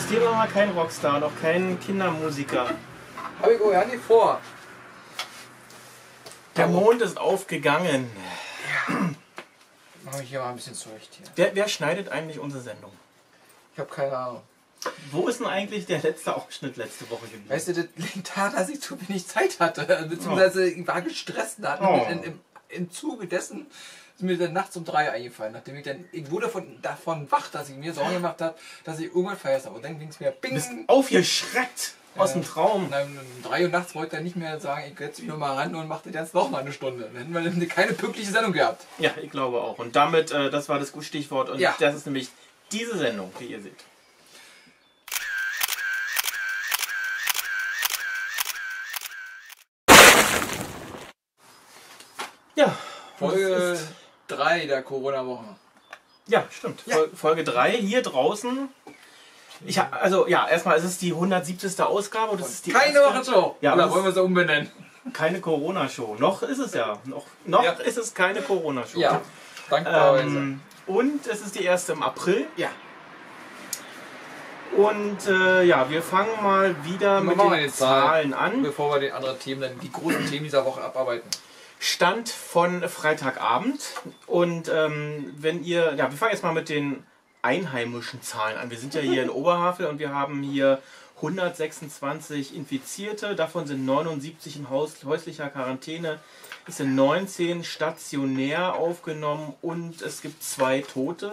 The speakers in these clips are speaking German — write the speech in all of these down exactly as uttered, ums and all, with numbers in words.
dem war mal kein Rockstar und auch kein Kindermusiker. Hab ich auch ja nicht vor. Der Mond ist aufgegangen. Ja. Mach mich hier mal ein bisschen zurecht hier. Wer, wer schneidet eigentlich unsere Sendung? Ich habe keine Ahnung. Wo ist denn eigentlich der letzte Ausschnitt letzte Woche gewesen? Weißt du, das liegt daran, dass ich zu wenig Zeit hatte. Beziehungsweise ich war gestresst. Da Oh. in, im, Im Zuge dessen ist mir dann nachts um drei eingefallen. Nachdem ich dann, ich wurde von, davon wach, dass ich mir Sorgen gemacht habe, dass ich irgendwann vergessen habe. Und dann ging es mir bing. Du bist aufgeschreckt aus dem Traum. Und dann um drei Uhr nachts wollte er nicht mehr sagen, ich setze mich nochmal ran und machte jetzt noch mal eine Stunde. Dann hätten wir dann keine pünktliche Sendung gehabt. Ja, ich glaube auch. Und damit, äh, das war das gute Stichwort. Und Ja. das ist nämlich diese Sendung, die ihr seht. Ja. Folge drei der Corona-Woche. Ja, stimmt. Ja. Fol- Folge drei hier draußen. Ich hab, also ja, erstmal ist es die hundertsiebzigste Ausgabe. Und das ist die Keine erste- Wochenshow! Ja, Oder das- wollen wir sie umbenennen? Keine Corona-Show. Noch ist es ja. Noch, noch Ja. ist es keine Corona-Show. Ja, dankbarerweise. Ähm, und es ist die erste im April. ja. Und äh, ja, wir fangen mal wieder mit machen wir den die Zahlen. Zahlen an. Bevor wir die anderen Themen, dann die großen Themen dieser Woche abarbeiten. Stand von Freitagabend. Und ähm, wenn ihr, ja, wir fangen jetzt mal mit den einheimischen Zahlen an. Wir sind ja hier in Oberhavel und wir haben hier hundertsechsundzwanzig Infizierte, davon sind neunundsiebzig in Haus, häuslicher Quarantäne, es sind neunzehn stationär aufgenommen und es gibt zwei Tote.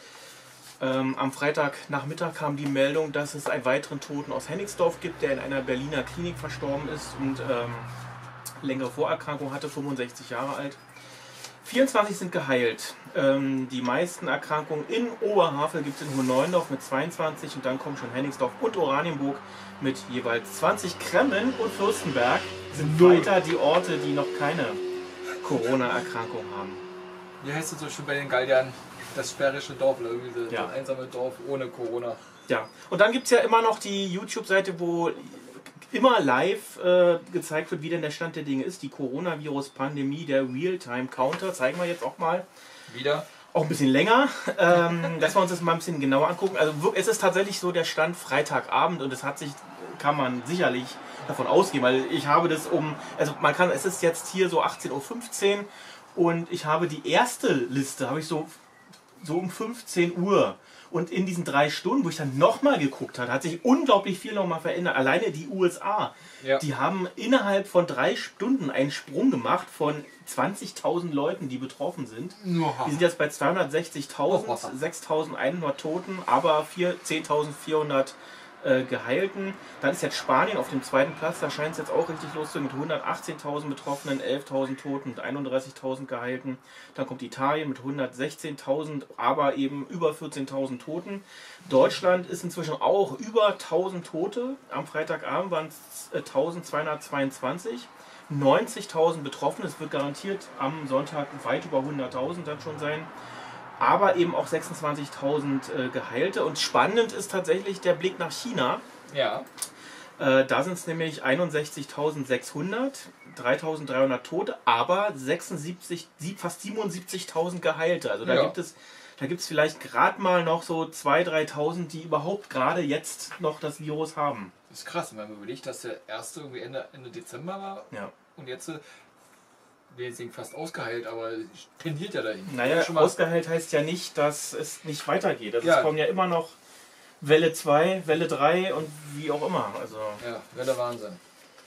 Ähm, am Freitagnachmittag kam die Meldung, dass es einen weiteren Toten aus Hennigsdorf gibt, der in einer Berliner Klinik verstorben ist und ähm, längere Vorerkrankung hatte, fünfundsechzig Jahre alt. vierundzwanzig sind geheilt. Ähm, die meisten Erkrankungen in Oberhavel gibt es in Hohneundorf mit zweiundzwanzig und dann kommen schon Hennigsdorf und Oranienburg mit jeweils zwanzig. Kremmen und Fürstenberg sind weiter die Orte, die noch keine Corona-Erkrankung haben. Wie heißt es so schön bei den Galliern? Das sperrische Dorf, oder irgendwie so Ja. das einsame Dorf ohne Corona. Ja, und dann gibt es ja immer noch die YouTube-Seite, wo immer live äh, gezeigt wird, wie denn der Stand der Dinge ist. Die Coronavirus-Pandemie, der Realtime-Counter, zeigen wir jetzt auch mal. Wieder. Auch ein bisschen länger, ähm, dass wir uns das mal ein bisschen genauer angucken. Also wir- es ist tatsächlich so der Stand Freitagabend und es hat sich, kann man sicherlich davon ausgehen, weil ich habe das um, also man kann, es ist jetzt hier so achtzehn Uhr fünfzehn und ich habe die erste Liste, habe ich so, so um fünfzehn Uhr. Und in diesen drei Stunden, wo ich dann nochmal geguckt habe, hat sich unglaublich viel nochmal verändert. Alleine die U S A, Ja. die haben innerhalb von drei Stunden einen Sprung gemacht von zwanzigtausend Leuten, die betroffen sind. Die sind jetzt bei zweihundertsechzigtausend, sechstausendeinhundert Toten, aber zehntausendvierhundert äh, Geheilten. Dann ist jetzt Spanien auf dem zweiten Platz, da scheint es jetzt auch richtig loszugehen mit hundertachtzehntausend Betroffenen, elftausend Toten und einunddreißigtausend Geheilten. Dann kommt Italien mit hundertsechzehntausend, aber eben über vierzehntausend Toten. Deutschland ist inzwischen auch über tausend Tote. Am Freitagabend waren es eintausendzweihundertzweiundzwanzig. neunzigtausend Betroffene, es wird garantiert am Sonntag weit über hunderttausend dann schon sein. Aber eben auch sechsundzwanzigtausend äh, Geheilte. Und spannend ist tatsächlich der Blick nach China. Ja. Äh, da sind es nämlich einundsechzigtausendsechshundert, dreitausenddreihundert Tote, aber sechsundsiebzig, sieb- fast siebenundsiebzigtausend Geheilte. Also da Ja. gibt es da gibt es vielleicht gerade mal noch so zweitausend, dreitausend, die überhaupt gerade jetzt noch das Virus haben. Das ist krass, wenn man überlegt, dass der erste irgendwie Ende, Ende Dezember war Ja. und jetzt äh, will jetzt nicht fast ausgeheilt, aber tendiert ja dahin. Naja, Schon mal- ausgeheilt heißt ja nicht, dass es nicht weitergeht. Also Ja. es kommen ja immer noch Welle zwei, Welle drei und wie auch immer. Also Ja, wäre der Wahnsinn.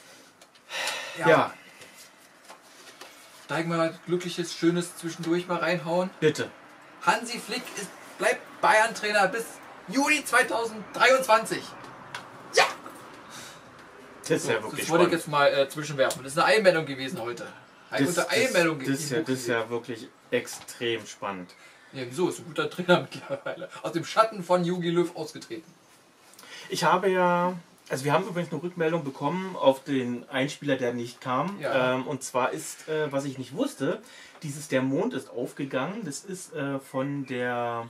ja, Darf ich mal glückliches, schönes zwischendurch mal reinhauen? bitte. Hansi Flick ist, bleibt Bayern-Trainer bis Juli zweitausenddreiundzwanzig. Ja! Das ist ja So, wirklich das wollte ich spannend. jetzt mal äh, zwischenwerfen. Das ist eine Einmeldung gewesen heute. Eine Das, gute das, Einmeldung das, ist ja, im Buch das ist ja wirklich extrem spannend. Ja, wieso? Ist ein guter Trainer mittlerweile. Aus dem Schatten von Jogi Löw ausgetreten. Ich habe ja, also wir haben übrigens eine Rückmeldung bekommen auf den Einspieler, der nicht kam. Ja. Ähm, und zwar ist, äh, was ich nicht wusste, dieses Der Mond ist aufgegangen. Das ist äh, von der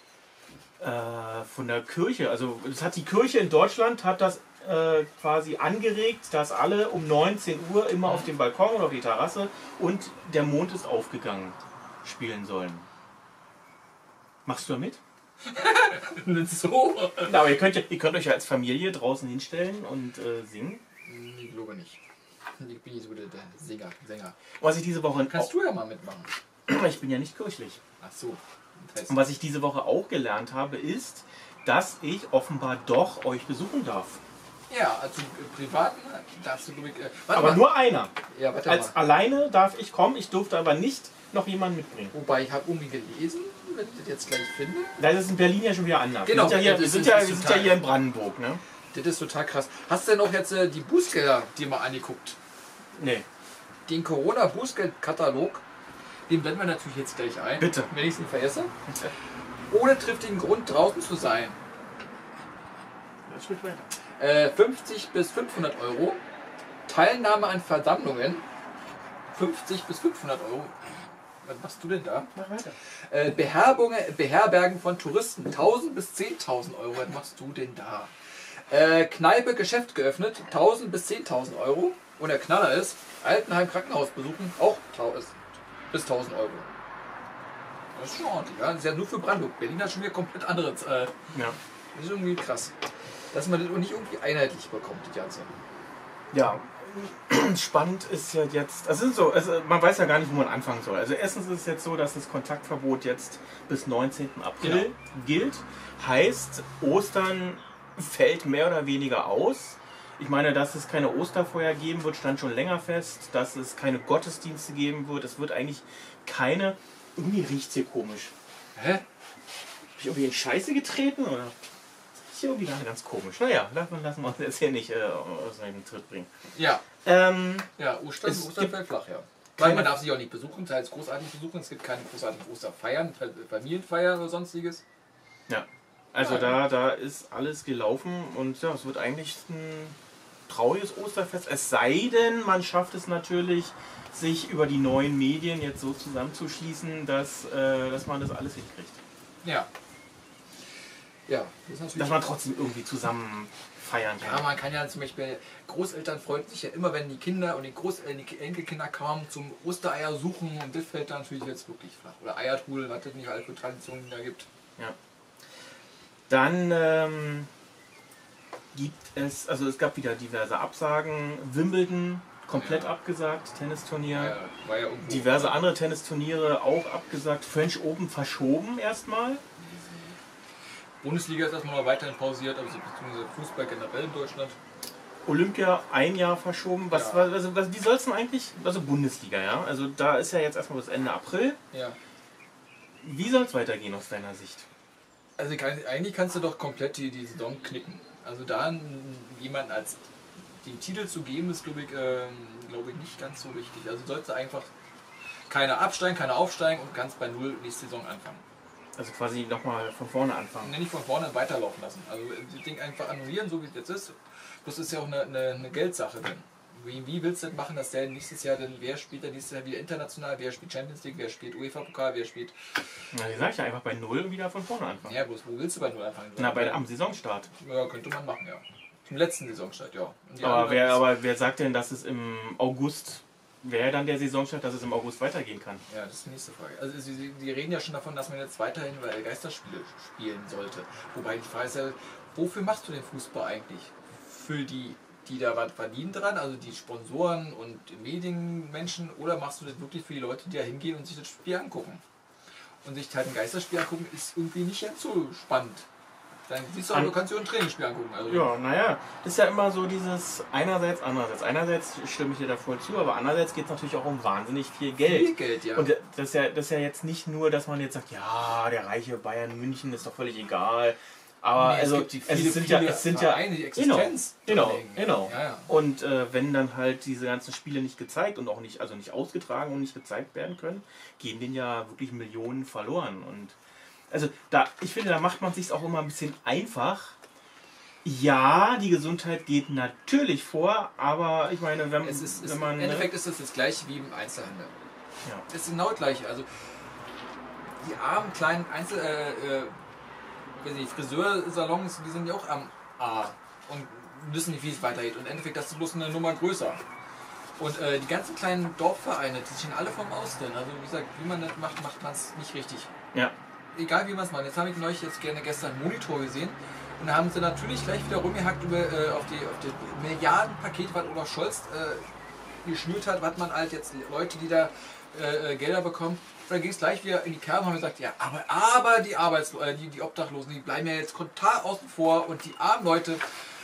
äh, von der Kirche. Also das hat die Kirche in Deutschland hat das äh, quasi angeregt, dass alle um neunzehn Uhr immer auf dem Balkon oder auf die Terrasse und Der Mond ist aufgegangen spielen sollen. Machst du da mit? so? Na, aber ihr könnt, ja, ihr könnt euch ja als Familie draußen hinstellen und äh, singen. Ich glaube nicht. Ich bin nicht so der, der Sänger. Sänger. Was ich diese Woche... Kannst du ja mal mitmachen. Ich bin ja nicht kirchlich. Ach so. Das heißt, Und was ich diese Woche auch gelernt habe, ist, dass ich offenbar doch euch besuchen darf. ja, also äh, privaten darfst du, glaube ich... Äh, warte Aber mal. nur einer. Ja, warte Als mal. alleine darf ich kommen, ich durfte aber nicht noch jemanden mitbringen. Wobei, ich habe irgendwie gelesen, wenn ich das jetzt gleich finde. Das ist in Berlin ja schon wieder anders. Genau, wir sind ja hier, das wir ist- sind das ja, ist wir sind ja total- hier in Brandenburg, ne? Das ist total krass. Hast du denn auch jetzt äh, die Bußgelder dir mal angeguckt? Nee. Den Corona-Bußgeldkatalog, den blenden wir natürlich jetzt gleich ein. Bitte. Wenn ich es nicht vergesse. Ohne triftigen Grund draußen zu sein. Das spricht weiter. Äh, fünfzig bis fünfhundert Euro. Teilnahme an Versammlungen. fünfzig bis fünfhundert Euro. Was machst du denn da? Mach weiter. Äh, Beherbergung, Beherbergen von Touristen. tausend bis zehntausend Euro. Was machst du denn da? Äh, Kneipe, Geschäft geöffnet. tausend bis zehntausend Euro. Und der Knaller ist, Altenheim, Krankenhaus besuchen. Auch tausend bis tausend Euro. Das ist schon ordentlich. Ja? Das ist ja nur für Brandenburg. Berlin hat schon wieder komplett anderes. Äh, Ja. das ist irgendwie krass. Dass man das auch nicht irgendwie einheitlich bekommt, die ganze. Ja. Spannend ist ja jetzt, also, so, also man weiß ja gar nicht, wo man anfangen soll. Also erstens ist es jetzt so, dass das Kontaktverbot jetzt bis neunzehnten April Genau. gilt. Heißt, Ostern fällt mehr oder weniger aus. Ich meine, dass es keine Osterfeuer geben wird, stand schon länger fest. Dass es keine Gottesdienste geben wird. Es wird eigentlich keine... Irgendwie riecht es hier komisch. Hä? Hab ich irgendwie in Scheiße getreten? Oder? Das ist hier irgendwie gerade ganz komisch. Naja, lassen lassen wir uns jetzt hier nicht äh, aus einem Tritt bringen. Ja. Ähm, Ja, Ostern, Es Ostern gibt fällt flach, ja. keine- Weil man darf sich auch nicht besuchen, das heißt großartig besuchen. Es gibt keine großartigen Osterfeiern, Familienfeiern oder sonstiges. ja. Also da, da ist alles gelaufen und ja, es wird eigentlich ein trauriges Osterfest. Es sei denn, man schafft es natürlich, sich über die neuen Medien jetzt so zusammenzuschließen, dass, äh, dass man das alles hinkriegt. Ja. Ja, das ist natürlich. Dass man trotzdem irgendwie zusammen feiern Ja, kann. man kann ja zum Beispiel, Großeltern freuen sich ja immer, wenn die Kinder und die, Groß äh, die Enkelkinder kamen zum Ostereier suchen und das fällt dann natürlich jetzt wirklich flach. Oder Eiertrudeln, was es nicht alle für Traditionen da gibt. Ja. Dann ähm, gibt es, also es gab wieder diverse Absagen. Wimbledon komplett Ja. abgesagt, Tennisturnier. War ja, war ja irgendwo. Diverse andere Tennisturniere auch abgesagt. French Open verschoben erstmal. Bundesliga ist erstmal noch weiterhin pausiert, also beziehungsweise Fußball generell in Deutschland. Olympia ein Jahr verschoben. Was, Ja. war also, was, wie soll es denn eigentlich? Also Bundesliga, ja. Also da ist ja jetzt erstmal bis Ende April. Ja. Wie soll es weitergehen aus deiner Sicht? Also kann, eigentlich kannst du doch komplett die, die Saison knicken. Also da jemanden als den Titel zu geben, ist glaube ich, ähm, glaube ich nicht ganz so richtig. Also sollst du einfach keiner absteigen, keiner aufsteigen und ganz bei Null nächste Saison anfangen. Also quasi nochmal von vorne Und anfangen. nicht von vorne weiterlaufen lassen. Also das Ding einfach annullieren, so wie es jetzt ist. Das ist ja auch eine, eine, eine Geldsache dann. Wie, wie willst du das machen, dass der nächstes Jahr dann, wer spielt dann nächstes Jahr wieder international, wer spielt Champions League, wer spielt UEFA-Pokal, wer spielt... Na, die sag ich ja einfach bei Null wieder von vorne anfangen. Ja, bloß wo willst du bei Null anfangen? Na, bei, am Saisonstart. Ja, könnte man machen, ja. Zum letzten Saisonstart, ja. Und die Aber anderen- wer, aber wer sagt denn, dass es im August, wäre dann der Saisonstart, dass es im August weitergehen kann? Ja, das ist die nächste Frage. Also sie, sie die reden ja schon davon, dass man jetzt weiterhin weil Geisterspiele spielen sollte. Wobei die Frage ist ja, wofür machst du den Fußball eigentlich? Für die, die da was verdienen dran, also die Sponsoren und Medienmenschen, oder machst du das wirklich für die Leute, die da hingehen und sich das Spiel angucken? Und sich halt ein Geisterspiel angucken, ist irgendwie nicht ganz so spannend. Dann siehst du auch, An- du kannst dir ein Trainingsspiel angucken. Also Ja, naja, ist ja immer so dieses einerseits, andererseits. Einerseits stimme ich dir da voll zu, aber andererseits geht es natürlich auch um wahnsinnig viel Geld. viel Geld, ja. Und das ist, ja, das ist ja jetzt nicht nur, dass man jetzt sagt, ja, der reiche Bayern München ist doch völlig egal. Aber Nee, es also gibt die es viele, sind ja, viele es sind ja Vereine, die genau, Existenz genau, darlegen. genau. Ja, ja. Und äh, wenn dann halt diese ganzen Spiele nicht gezeigt und auch nicht, also nicht ausgetragen und nicht gezeigt werden können, gehen denen ja wirklich Millionen verloren. Und also da, ich finde, da macht man sich auch immer ein bisschen einfach. Ja, die Gesundheit geht natürlich vor, aber ich meine, wenn, Es ist, es, wenn man Im Endeffekt ist es das gleiche wie im Einzelhandel. Ja. Es ist genau das gleiche. Also die armen kleinen Einzel äh, äh, weiß nicht, Friseursalons, die sind ja auch am A und wissen nicht, wie es weitergeht. Und im Endeffekt das ist bloß eine Nummer größer. Und äh, die ganzen kleinen Dorfvereine, die stehen alle vom Ausland. Also wie gesagt, wie man das macht, macht man es nicht richtig. Ja. egal wie man es macht. Jetzt habe ich neulich jetzt gerne gestern einen Monitor gesehen und da haben sie natürlich gleich wieder rumgehackt über, äh, auf die, auf die Milliardenpaket, was Olaf Scholz äh, geschnürt hat, was man halt jetzt Leute, die da äh, Gelder bekommen. Und dann ging es gleich wieder in die Kerbe und haben gesagt, ja, aber, aber die Arbeitslosen, äh, die, die Obdachlosen, die bleiben ja jetzt total außen vor und die armen Leute,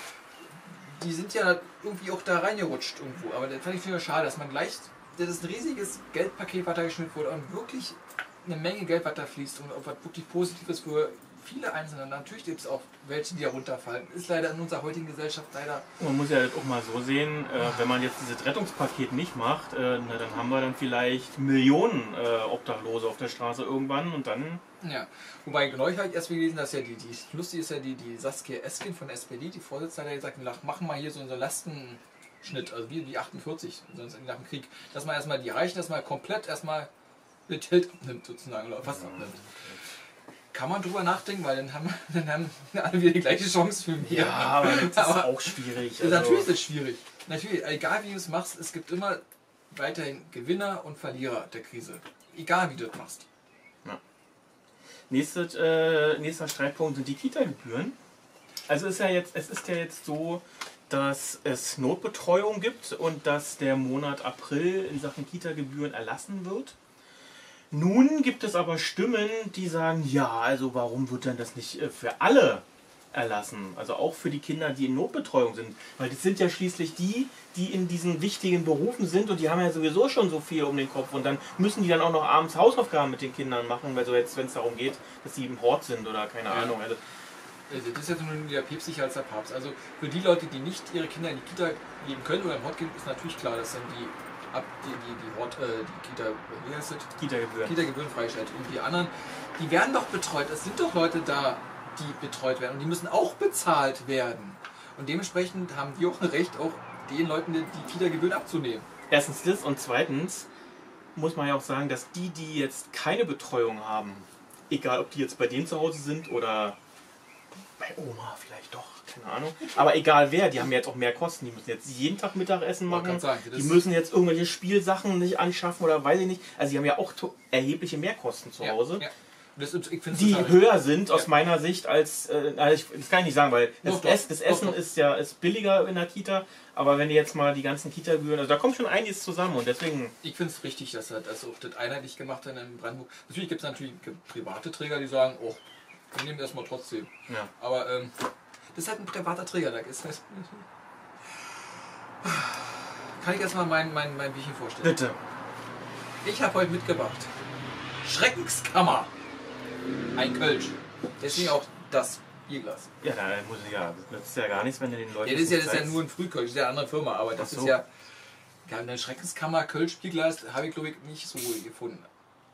die sind ja irgendwie auch da reingerutscht irgendwo. Aber das fand ich wieder schade, dass man gleich, das ist ein riesiges Geldpaket, was da geschnürt wurde und wirklich eine Menge Geld, was da fließt und was wirklich Positives für viele Einzelne. Natürlich gibt es auch welche, die da runterfallen. Ist leider in unserer heutigen Gesellschaft leider. Man muss ja auch mal so sehen, äh, wenn man jetzt dieses Rettungspaket nicht macht, äh, na, dann haben wir dann vielleicht Millionen äh, Obdachlose auf der Straße irgendwann und dann... Ja, wobei neulich habe ich erst gelesen, dass ja die, die lustig ist ja die, die Saskia Esken von der S P D, die Vorsitzende, hat ja gesagt, wir machen mal hier so einen Lastenschnitt, also wie die achtundvierzig, sonst nach dem Krieg, dass man erstmal die Reichen erstmal komplett erstmal mit Geld abnimmt sozusagen, oder fast abnimmt. Kann man drüber nachdenken, weil dann haben, dann haben alle wieder die gleiche Chance für mich. Ja, aber das ist aber auch schwierig. Also natürlich ist es schwierig. Natürlich, egal wie du es machst, es gibt immer weiterhin Gewinner und Verlierer der Krise. Egal wie du es machst. Ja. Nächstes, äh, nächster Streitpunkt sind die Kita-Gebühren. Also ist ja jetzt, es ist ja jetzt so, dass es Notbetreuung gibt und dass der Monat April in Sachen Kita-Gebühren erlassen wird. Nun gibt es aber Stimmen, die sagen, ja, also warum wird denn das nicht für alle erlassen? Also auch für die Kinder, die in Notbetreuung sind. Weil das sind ja schließlich die, die in diesen wichtigen Berufen sind und die haben ja sowieso schon so viel um den Kopf und dann müssen die dann auch noch abends Hausaufgaben mit den Kindern machen, weil so jetzt, wenn es darum geht, dass sie im Hort sind oder keine Ja. Ahnung. Also Das ist jetzt nur wieder päpstlicher als der Papst. Also für die Leute, die nicht ihre Kinder in die Kita geben können oder im Hort geben, ist natürlich klar, dass dann die ab die, die, die, Hort, äh, die Kita, wie heißt das? Kita-Gebühren. Kita-Gebühren freigestellt. Und die anderen, die werden doch betreut. Es sind doch Leute da, die betreut werden. Und die müssen auch bezahlt werden. Und dementsprechend haben die auch ein Recht, auch den Leuten die Kita-Gebühren abzunehmen. Erstens das und zweitens muss man ja auch sagen, dass die, die jetzt keine Betreuung haben, egal ob die jetzt bei denen zu Hause sind oder bei Oma vielleicht doch, keine Ahnung. Aber egal wer, die haben ja jetzt auch mehr Kosten. Die müssen jetzt jeden Tag Mittagessen machen. Sagen, die müssen jetzt irgendwelche Spielsachen nicht anschaffen oder weiß ich nicht. Also die haben ja auch erhebliche Mehrkosten zu Hause. Ja, ja. Das, ich die höher sind aus ja. meiner Sicht als, äh, also ich, das kann ich nicht sagen, weil das, doch, Ess, das doch, Essen doch. ist ja ist billiger in der Kita, aber wenn ihr jetzt mal die ganzen Kita-Gebühren, also da kommt schon einiges zusammen und deswegen... Ich finde es richtig, dass er das auch das einheitlich gemacht hat in Brandenburg. Natürlich gibt es natürlich private Träger, die sagen, oh, wir nehmen das mal trotzdem. Ja. Aber ähm, das ist halt ein privater Träger, da ist das. Kann ich erstmal mein, mein, mein Bierchen vorstellen? Bitte. Ich habe heute mitgebracht Schreckenskammer. Ein Kölsch. Deswegen auch das Bierglas. Ja, da muss ich ja. Das nützt ja gar nichts, wenn du den Leuten. Ja, das ist ja, das ist ja nur ein Frühkölsch, das ist ja eine andere Firma, aber das so. ist ja. Ja, eine Schreckenskammer Kölsch Bierglas habe ich glaube ich nicht so gefunden.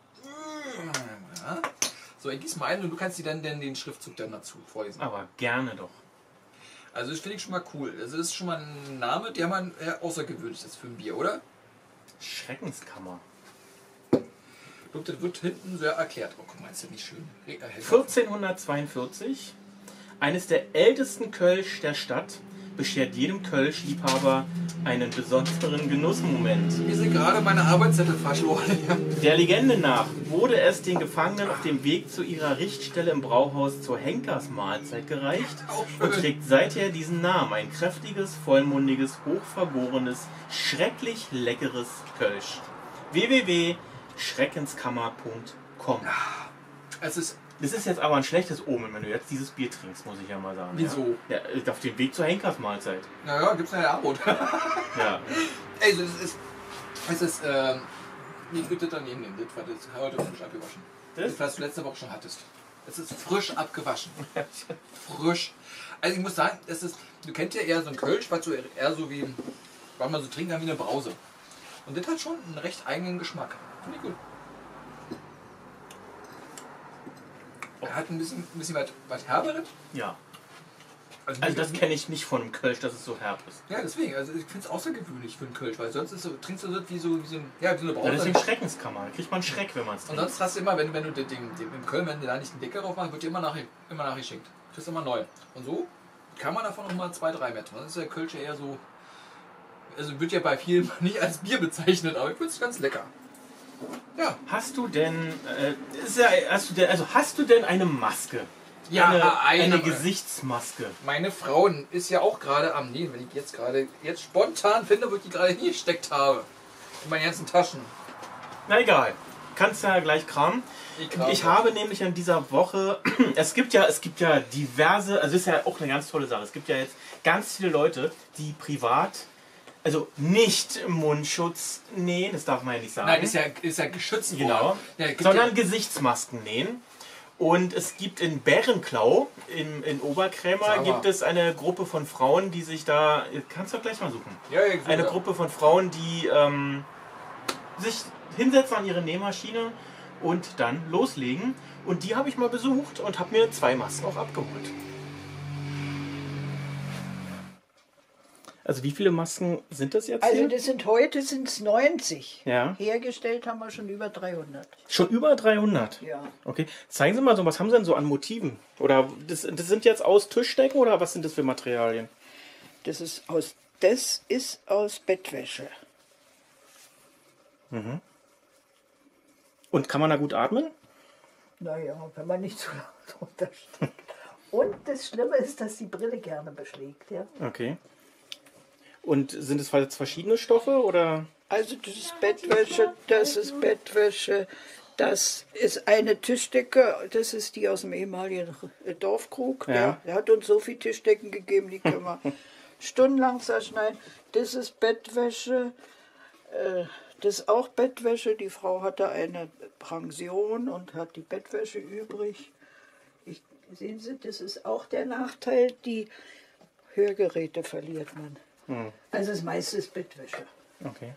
Ja. So, ich gieße mal ein und du kannst dir dann den, den Schriftzug dann dazu vorlesen. Aber gerne doch. Also das finde ich schon mal cool. Also das ist schon mal ein Name, der man eher außergewöhnlich ist für ein Bier, oder? Schreckenskammer. Das wird hinten sehr erklärt. Oh, guck mal, ist das nicht schön? vierzehnhundertzweiundvierzig. Eines der ältesten Kölsch der Stadt beschert jedem Kölsch-Liebhaber einen besonderen Genussmoment. Mir sind gerade meine Arbeitszettel verschwunden. Der Legende nach wurde es den Gefangenen auf dem Weg zu ihrer Richtstelle im Brauhaus zur Henkersmahlzeit gereicht und trägt seither diesen Namen. Ein kräftiges, vollmundiges, hochvergorenes, schrecklich leckeres Kölsch. w w w punkt schreckenskammer punkt com. Es ist Das ist jetzt aber ein schlechtes Omen, wenn du jetzt dieses Bier trinkst, muss ich ja mal sagen. Wieso? Ja, ja auf dem Weg zur Henkersmahlzeit. Naja, gibt's ja Abot. Ja. Also es ist, es ist, ähm, ich würde das daneben nehmen, das war das heute frisch abgewaschen. Das? Das, was du letzte Woche schon hattest. Es ist frisch abgewaschen. Frisch. Also ich muss sagen, es ist, du kennst ja eher so ein Kölsch, was so eher so wie, was man so trinken kann wie eine Brause. Und das hat schon einen recht eigenen Geschmack. Finde ich gut. Er hat ein bisschen, ein bisschen was, was Herberes. Ja. Also, also das kenne ich nicht von einem Kölsch, dass es so herb ist. Ja, deswegen. Also ich finde es außergewöhnlich für einen Kölsch, weil sonst ist so, trinkst du das wie so, wie so, ja, wie so eine Brause. Ja, deswegen Schreckenskammer. Da kriegt man Schreck, wenn man es trinkt. Und sonst hast du immer, wenn, wenn du den, den, den, in Köln, wenn du da nicht einen Deckel drauf machst, wird dir immer, nach, immer nachgeschickt. Du kriegst immer neu. Und so kann man davon noch mal zwei, drei mehr tun. Das ist der Kölsch ja eher so, also wird ja bei vielen nicht als Bier bezeichnet, aber ich finde es ganz lecker. Ja. Hast du denn, äh, ist ja, hast du denn, also hast du denn eine Maske? Ja, eine, eine, eine Gesichtsmaske. Meine Frau ist ja auch gerade am Nähen, wenn ich jetzt gerade jetzt spontan finde, wo ich die gerade hingesteckt habe. In meinen ganzen Taschen. Na egal, kannst ja gleich kramen. Ich, kram ich habe nämlich in dieser Woche, es gibt ja, es gibt ja diverse, also ist ja auch eine ganz tolle Sache. Es gibt ja jetzt ganz viele Leute, die privat, also nicht Mundschutz nähen, das darf man ja nicht sagen. Nein, ist ja, ist ja geschützt genau, ja, sondern ja Gesichtsmasken nähen. Und es gibt in Bärenklau, in, in Oberkrämer, gibt es eine Gruppe von Frauen, die sich da, kannst du gleich mal suchen, ja, ja, eine Gruppe von Frauen, die ähm, sich hinsetzen an ihre Nähmaschine und dann loslegen. Und die habe ich mal besucht und habe mir zwei Masken auch abgeholt. Also wie viele Masken sind das jetzt Also hier? das sind heute sind's neunzig. Ja. Hergestellt haben wir schon über dreihundert. Schon über dreihundert? Ja. Okay. Zeigen Sie mal so, was haben Sie denn so an Motiven? Oder das, das sind jetzt aus Tischdecken oder was sind das für Materialien? Das ist aus, das ist aus Bettwäsche. Mhm. Und kann man da gut atmen? Naja, wenn man nicht zu laut runtersteckt. Und das Schlimme ist, dass die Brille gerne beschlägt. Ja? Okay. Und sind es jetzt verschiedene Stoffe oder? Also das ist Bettwäsche, das ist Bettwäsche, das ist eine Tischdecke, das ist die aus dem ehemaligen Dorfkrug. Ja. Der, der hat uns so viele Tischdecken gegeben, die können wir stundenlang zerschneiden. Das ist Bettwäsche, äh, das ist auch Bettwäsche. Die Frau hatte eine Pension und hat die Bettwäsche übrig. Ich, sehen Sie, das ist auch der Nachteil, die Hörgeräte verliert man. Hm. Also das meiste ist Bettwäsche. Okay.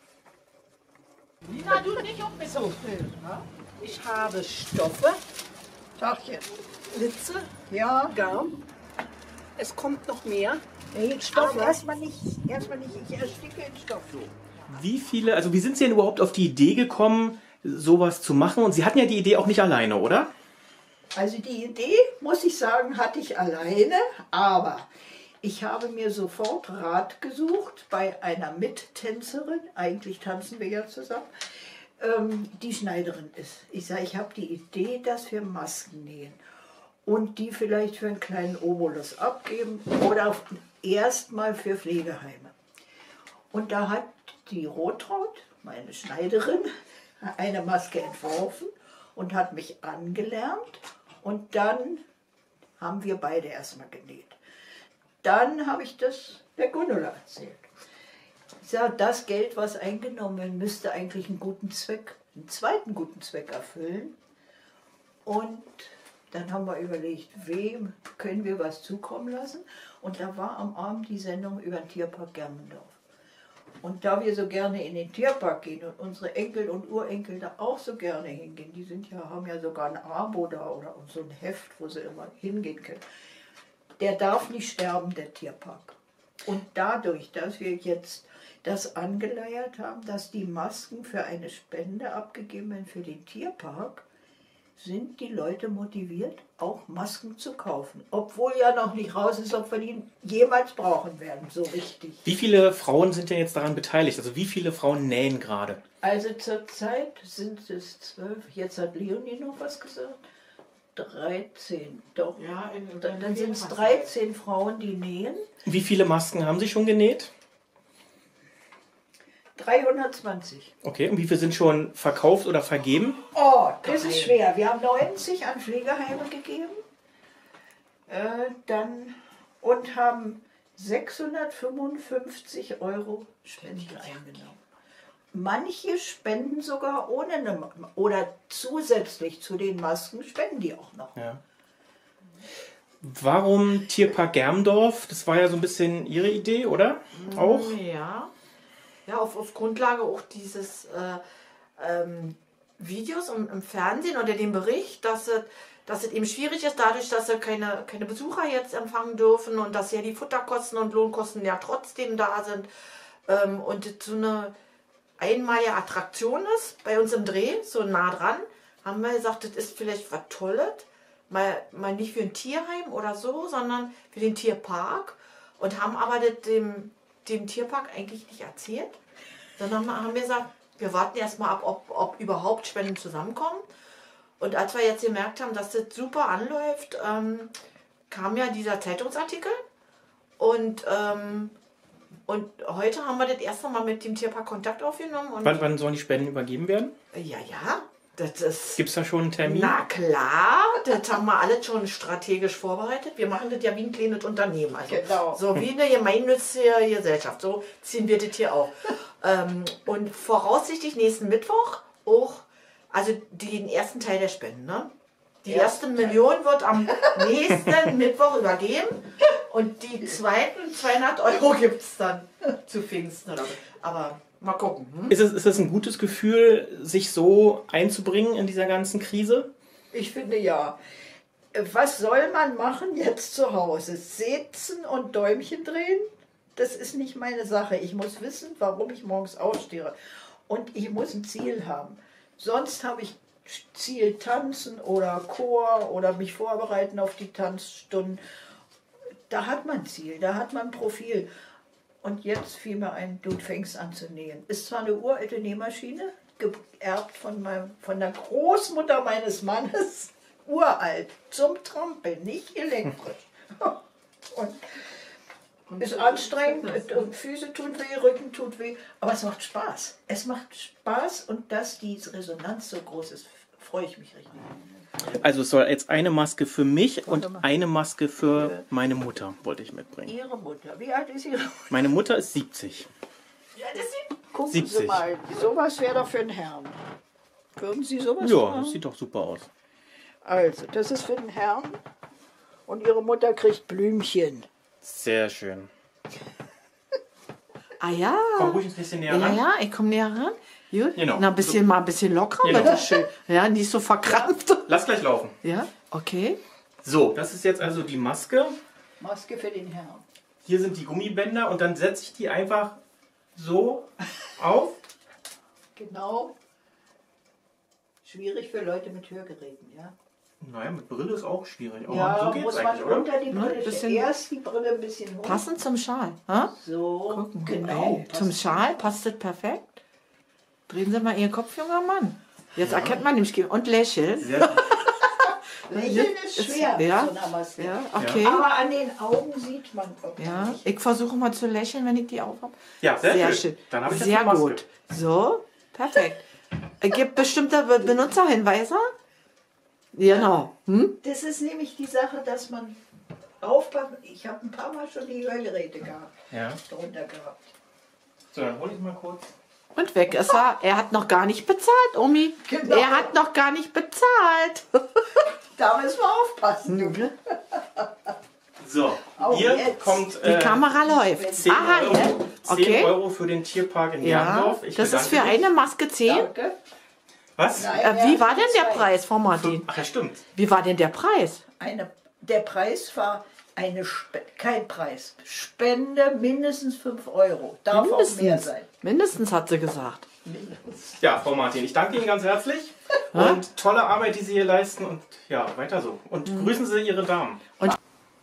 Lina, du nicht auch bis hoch. Ich habe Stoffe. Tagchen. Litze, Ja, Garn. Es kommt noch mehr. nee, Stoff erstmal nicht. Erstmal nicht. Ich ersticke in Stoff. Wie viele, also wie sind Sie denn überhaupt auf die Idee gekommen, sowas zu machen? Und Sie hatten ja die Idee auch nicht alleine, oder? Also die Idee, muss ich sagen, hatte ich alleine, aber ich habe mir sofort Rat gesucht bei einer Mittänzerin, eigentlich tanzen wir ja zusammen, ähm, die Schneiderin ist. Ich sage, ich habe die Idee, dass wir Masken nähen und die vielleicht für einen kleinen Obolus abgeben oder erstmal für Pflegeheime. Und da hat die Rotraud, meine Schneiderin, eine Maske entworfen und hat mich angelernt und dann haben wir beide erstmal genäht. Dann habe ich das der Gundula erzählt. Ich sage, das Geld, was eingenommen wird, müsste eigentlich einen guten Zweck, einen zweiten guten Zweck erfüllen. Und dann haben wir überlegt, wem können wir was zukommen lassen. Und da war am Abend die Sendung über den Tierpark Germendorf. Und da wir so gerne in den Tierpark gehen und unsere Enkel und Urenkel da auch so gerne hingehen, die sind ja, haben ja sogar ein Abo da oder so ein Heft, wo sie immer hingehen können. Der darf nicht sterben, der Tierpark. Und dadurch, dass wir jetzt das angeleiert haben, dass die Masken für eine Spende abgegeben werden für den Tierpark, sind die Leute motiviert, auch Masken zu kaufen. Obwohl ja noch nicht raus ist, ob wir die jemals brauchen werden, so richtig. Wie viele Frauen sind denn jetzt daran beteiligt? Also wie viele Frauen nähen gerade? Also zurzeit sind es zwölf, jetzt hat Leonie noch was gesagt. dreizehn, doch. Ja, in, Dann, dann sind es dreizehn Frauen, die nähen. Wie viele Masken haben Sie schon genäht? dreihundertzwanzig. Okay, und wie viele sind schon verkauft oder vergeben? Oh, das ist schwer. Wir haben neunzig an Pflegeheime gegeben. Äh, dann, und haben sechshundertfünfundfünfzig Euro Spende eingenommen. Manche spenden sogar ohne eine Ma- oder zusätzlich zu den Masken spenden die auch noch. Ja. Warum Tierpark Germendorf? Das war ja so ein bisschen Ihre Idee, oder? Auch? Ja. Ja, auf, auf Grundlage auch dieses äh, ähm, Videos im, im Fernsehen oder dem Bericht, dass es, dass es eben schwierig ist, dadurch, dass sie keine, keine Besucher jetzt empfangen dürfen und dass ja die Futterkosten und Lohnkosten ja trotzdem da sind. Ähm, und so eine einmalige Attraktion ist bei uns im Dreh, so nah dran, haben wir gesagt, das ist vielleicht was Tolles. Mal, mal nicht für ein Tierheim oder so, sondern für den Tierpark. Und haben aber das dem, dem Tierpark eigentlich nicht erzählt, sondern haben wir gesagt, wir warten erstmal ab, ob, ob überhaupt Spenden zusammenkommen. Und als wir jetzt gemerkt haben, dass das super anläuft, ähm, kam ja dieser Zeitungsartikel. Und, ähm, und heute haben wir das erste Mal mit dem Tierpark Kontakt aufgenommen. Und Wann, wann sollen die Spenden übergeben werden? ja, ja, das ist... Gibt es da schon einen Termin? Na klar, das haben wir alles schon strategisch vorbereitet. Wir machen das ja wie ein kleines Unternehmen. Also Genau. so wie eine gemeinnützige Gesellschaft. So ziehen wir das hier auch. ähm, und voraussichtlich nächsten Mittwoch auch, also den ersten Teil der Spenden. Ne? Die erste Million wird am nächsten Mittwoch übergeben und die zweiten zweihundert Euro gibt es dann zu Pfingsten. Oder so. Aber mal gucken. Hm? Ist es, ist es ein gutes Gefühl, sich so einzubringen in dieser ganzen Krise? Ich finde ja. Was soll man machen jetzt zu Hause? Sitzen und Däumchen drehen? Das ist nicht meine Sache. Ich muss wissen, warum ich morgens aufstehe. Und ich muss ein Ziel haben. Sonst habe ich Ziel tanzen oder Chor oder mich vorbereiten auf die Tanzstunden. Da hat man ein Ziel, da hat man ein Profil. Und jetzt fiel mir ein, du fängst an zu nähen. Ist zwar eine uralte Nähmaschine, geerbt von, meinem, von der Großmutter meines Mannes, uralt, zum Trampeln, nicht elektrisch. Und ist anstrengend, und Füße tun weh, Rücken tut weh, aber es macht Spaß. Es macht Spaß und dass die Resonanz so groß ist, freue ich mich richtig. Also es soll jetzt eine Maske für mich und eine Maske für meine Mutter, wollte ich mitbringen. Ihre Mutter, wie alt ist Ihre Mutter? Meine Mutter ist siebzig. Ja, das sind, gucken siebzig. Sie mal, sowas wäre doch für einen Herrn. Würden Sie sowas Ja, machen? das sieht doch super aus. Also, das ist für den Herrn und Ihre Mutter kriegt Blümchen. Sehr schön. Ah ja. Komm ruhig ein bisschen näher Ja, ran. ja, ich komme näher ran. Gut. Genau. Na, ein bisschen mal ein bisschen lockerer, Genau. bitte schön. Ja, nicht so verkrampft. Lass gleich laufen. Ja, okay. So, das ist jetzt also die Maske. Maske für den Herrn. Hier sind die Gummibänder und dann setze ich die einfach so auf. Genau. Schwierig für Leute mit Hörgeräten, ja. Naja, mit Brille ist auch schwierig. Aber Ja, so geht's muss man eigentlich, oder? unter die Brille, ein bisschen- erst die Brille ein bisschen hoch. Passend zum Schal. Ha? So, Gucken, genau. ey, zum Schal passt das perfekt. Drehen Sie mal Ihren Kopf, junger Mann. Jetzt erkennt man nämlich und lächeln. Sehr gut. Lächeln ist schwer, Ja. so einer Maske. Ja, okay. Aber an den Augen sieht man wirklich. Ja, ich versuche mal zu lächeln, wenn ich die aufhabe. Ja, sehr, Sehr schön. schön. Dann habe ich jetzt Sehr eine Maske. gut. So, perfekt. Es gibt bestimmte Be- Benutzerhinweise? Genau. Hm? Das ist nämlich die Sache, dass man aufpassen. Ich habe ein paar Mal schon die Hörgeräte gehabt, Ja. drunter gehabt. So, dann hole ich mal kurz. Und weg ist er. Er hat noch gar nicht bezahlt, Omi. Genau. Er hat noch gar nicht bezahlt. Da müssen wir aufpassen, Mhm. du. So, Oh, hier jetzt. kommt Die äh, Kamera läuft. zehn Aha, Euro, ja. zehn Okay. Euro für den Tierpark in Ja, Gerndorf. Ich das ist bedanke für mich. eine Maske zehn. Danke. Was? Nein, Äh, wie er war hat denn der zwei. Preis, Frau Martin? Ach ja, stimmt. Wie war denn der Preis? Eine, der Preis war eine Spe kein Preis. Spende mindestens fünf Euro. Darf auch mehr Mindestens. sein. Mindestens, hat sie gesagt. Ja, Frau Martin, ich danke Ihnen ganz herzlich. Und tolle Arbeit, die Sie hier leisten. Und ja, weiter so. Und grüßen Sie Ihre Damen. Und-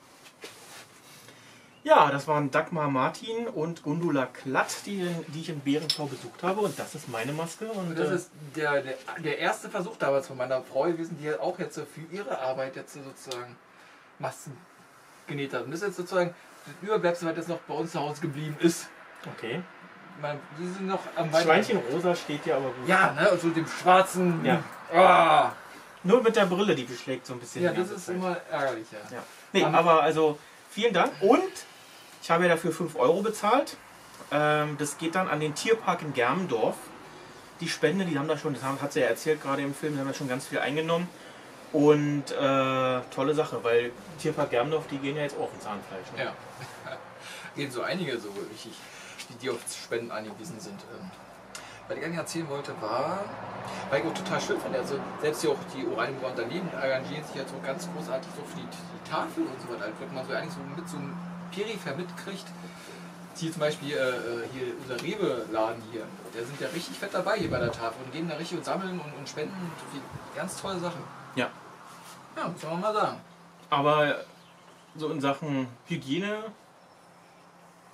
Ja, das waren Dagmar Martin und Gundula Klatt, die, die ich in Bärenklau besucht habe. Und das ist meine Maske. Und, Das äh, ist der, der, der erste Versuch damals von meiner Frau gewesen, die auch jetzt so für ihre Arbeit jetzt so sozusagen Masken genäht hat. Und das ist jetzt sozusagen das Überbleibsel, was jetzt noch bei uns zu Hause geblieben ist. okay. Man, die sind noch am Schweinchen rosa steht hier aber gut. Ja, ne, und so dem schwarzen. Ja. Ah. Nur mit der Brille, die beschlägt so ein bisschen. Ja, die das ganze ist Zeit. immer ärgerlich, ja. Ja. Nee, Am- aber also vielen Dank. Und ich habe ja dafür fünf Euro bezahlt. Ähm, das geht dann an den Tierpark in Germendorf. Die Spende, die haben da schon, das haben- hat sie ja erzählt gerade im Film, die haben da schon ganz viel eingenommen. Und äh, tolle Sache, weil Tierpark Germendorf, die gehen ja jetzt auch auf ein Zahnfleisch. Ne? Ja. Gehen so einige so richtig, die, die auf Spenden angewiesen sind. Ähm, Was ich eigentlich erzählen wollte, war, weil ich auch total schön fand, also selbst hier auch die Oranienburger Unternehmen engagieren sich jetzt so ganz großartig so für die, die Tafel und so weiter, als wird man so eigentlich so mit so einem Peripher mitkriegt. Hier zum Beispiel äh, hier unser Rewe-Laden hier, der sind ja richtig fett dabei hier bei der Tafel und gehen da richtig und sammeln und, und spenden und so viel, ganz tolle Sachen. Ja. Ja, muss man mal sagen. Aber so in Sachen Hygiene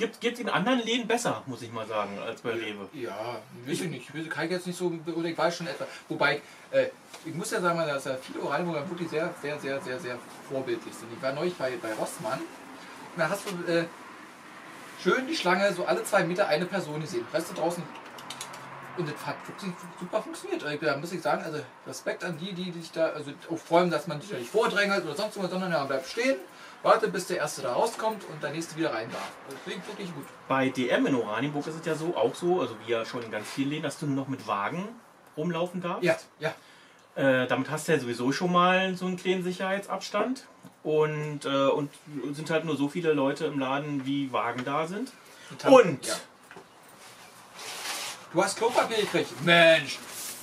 Gibt es in anderen Läden besser, muss ich mal sagen, als bei Rewe. Ja, weiß ich nicht. Ich kann ich jetzt nicht so, oder ich weiß schon etwa. Wobei, äh, ich muss ja sagen, dass ja viele Oranienburger wirklich sehr, sehr, sehr, sehr, sehr vorbildlich sind. Ich war neulich bei, bei Rossmann und da hast du äh, schön die Schlange, so alle zwei Meter eine Person gesehen. Weißt du, draußen. Und das hat wirklich super funktioniert. Da muss ich sagen, also Respekt an die, die sich da, also auch freuen, dass man sich ja nicht vordrängelt oder sonst was, sondern ja, bleibt stehen, warte, bis der Erste da rauskommt und der Nächste wieder rein darf. Das klingt wirklich gut. Bei D M in Oranienburg ist es ja so, auch so, also wie ja schon in ganz vielen Läden, dass du nur noch mit Wagen rumlaufen darfst. Ja, ja. Äh, damit hast du ja sowieso schon mal so einen kleinen Sicherheitsabstand. Und, äh, und sind halt nur so viele Leute im Laden, wie Wagen da sind. Und ja. Du hast Klopapier gekriegt. Mensch.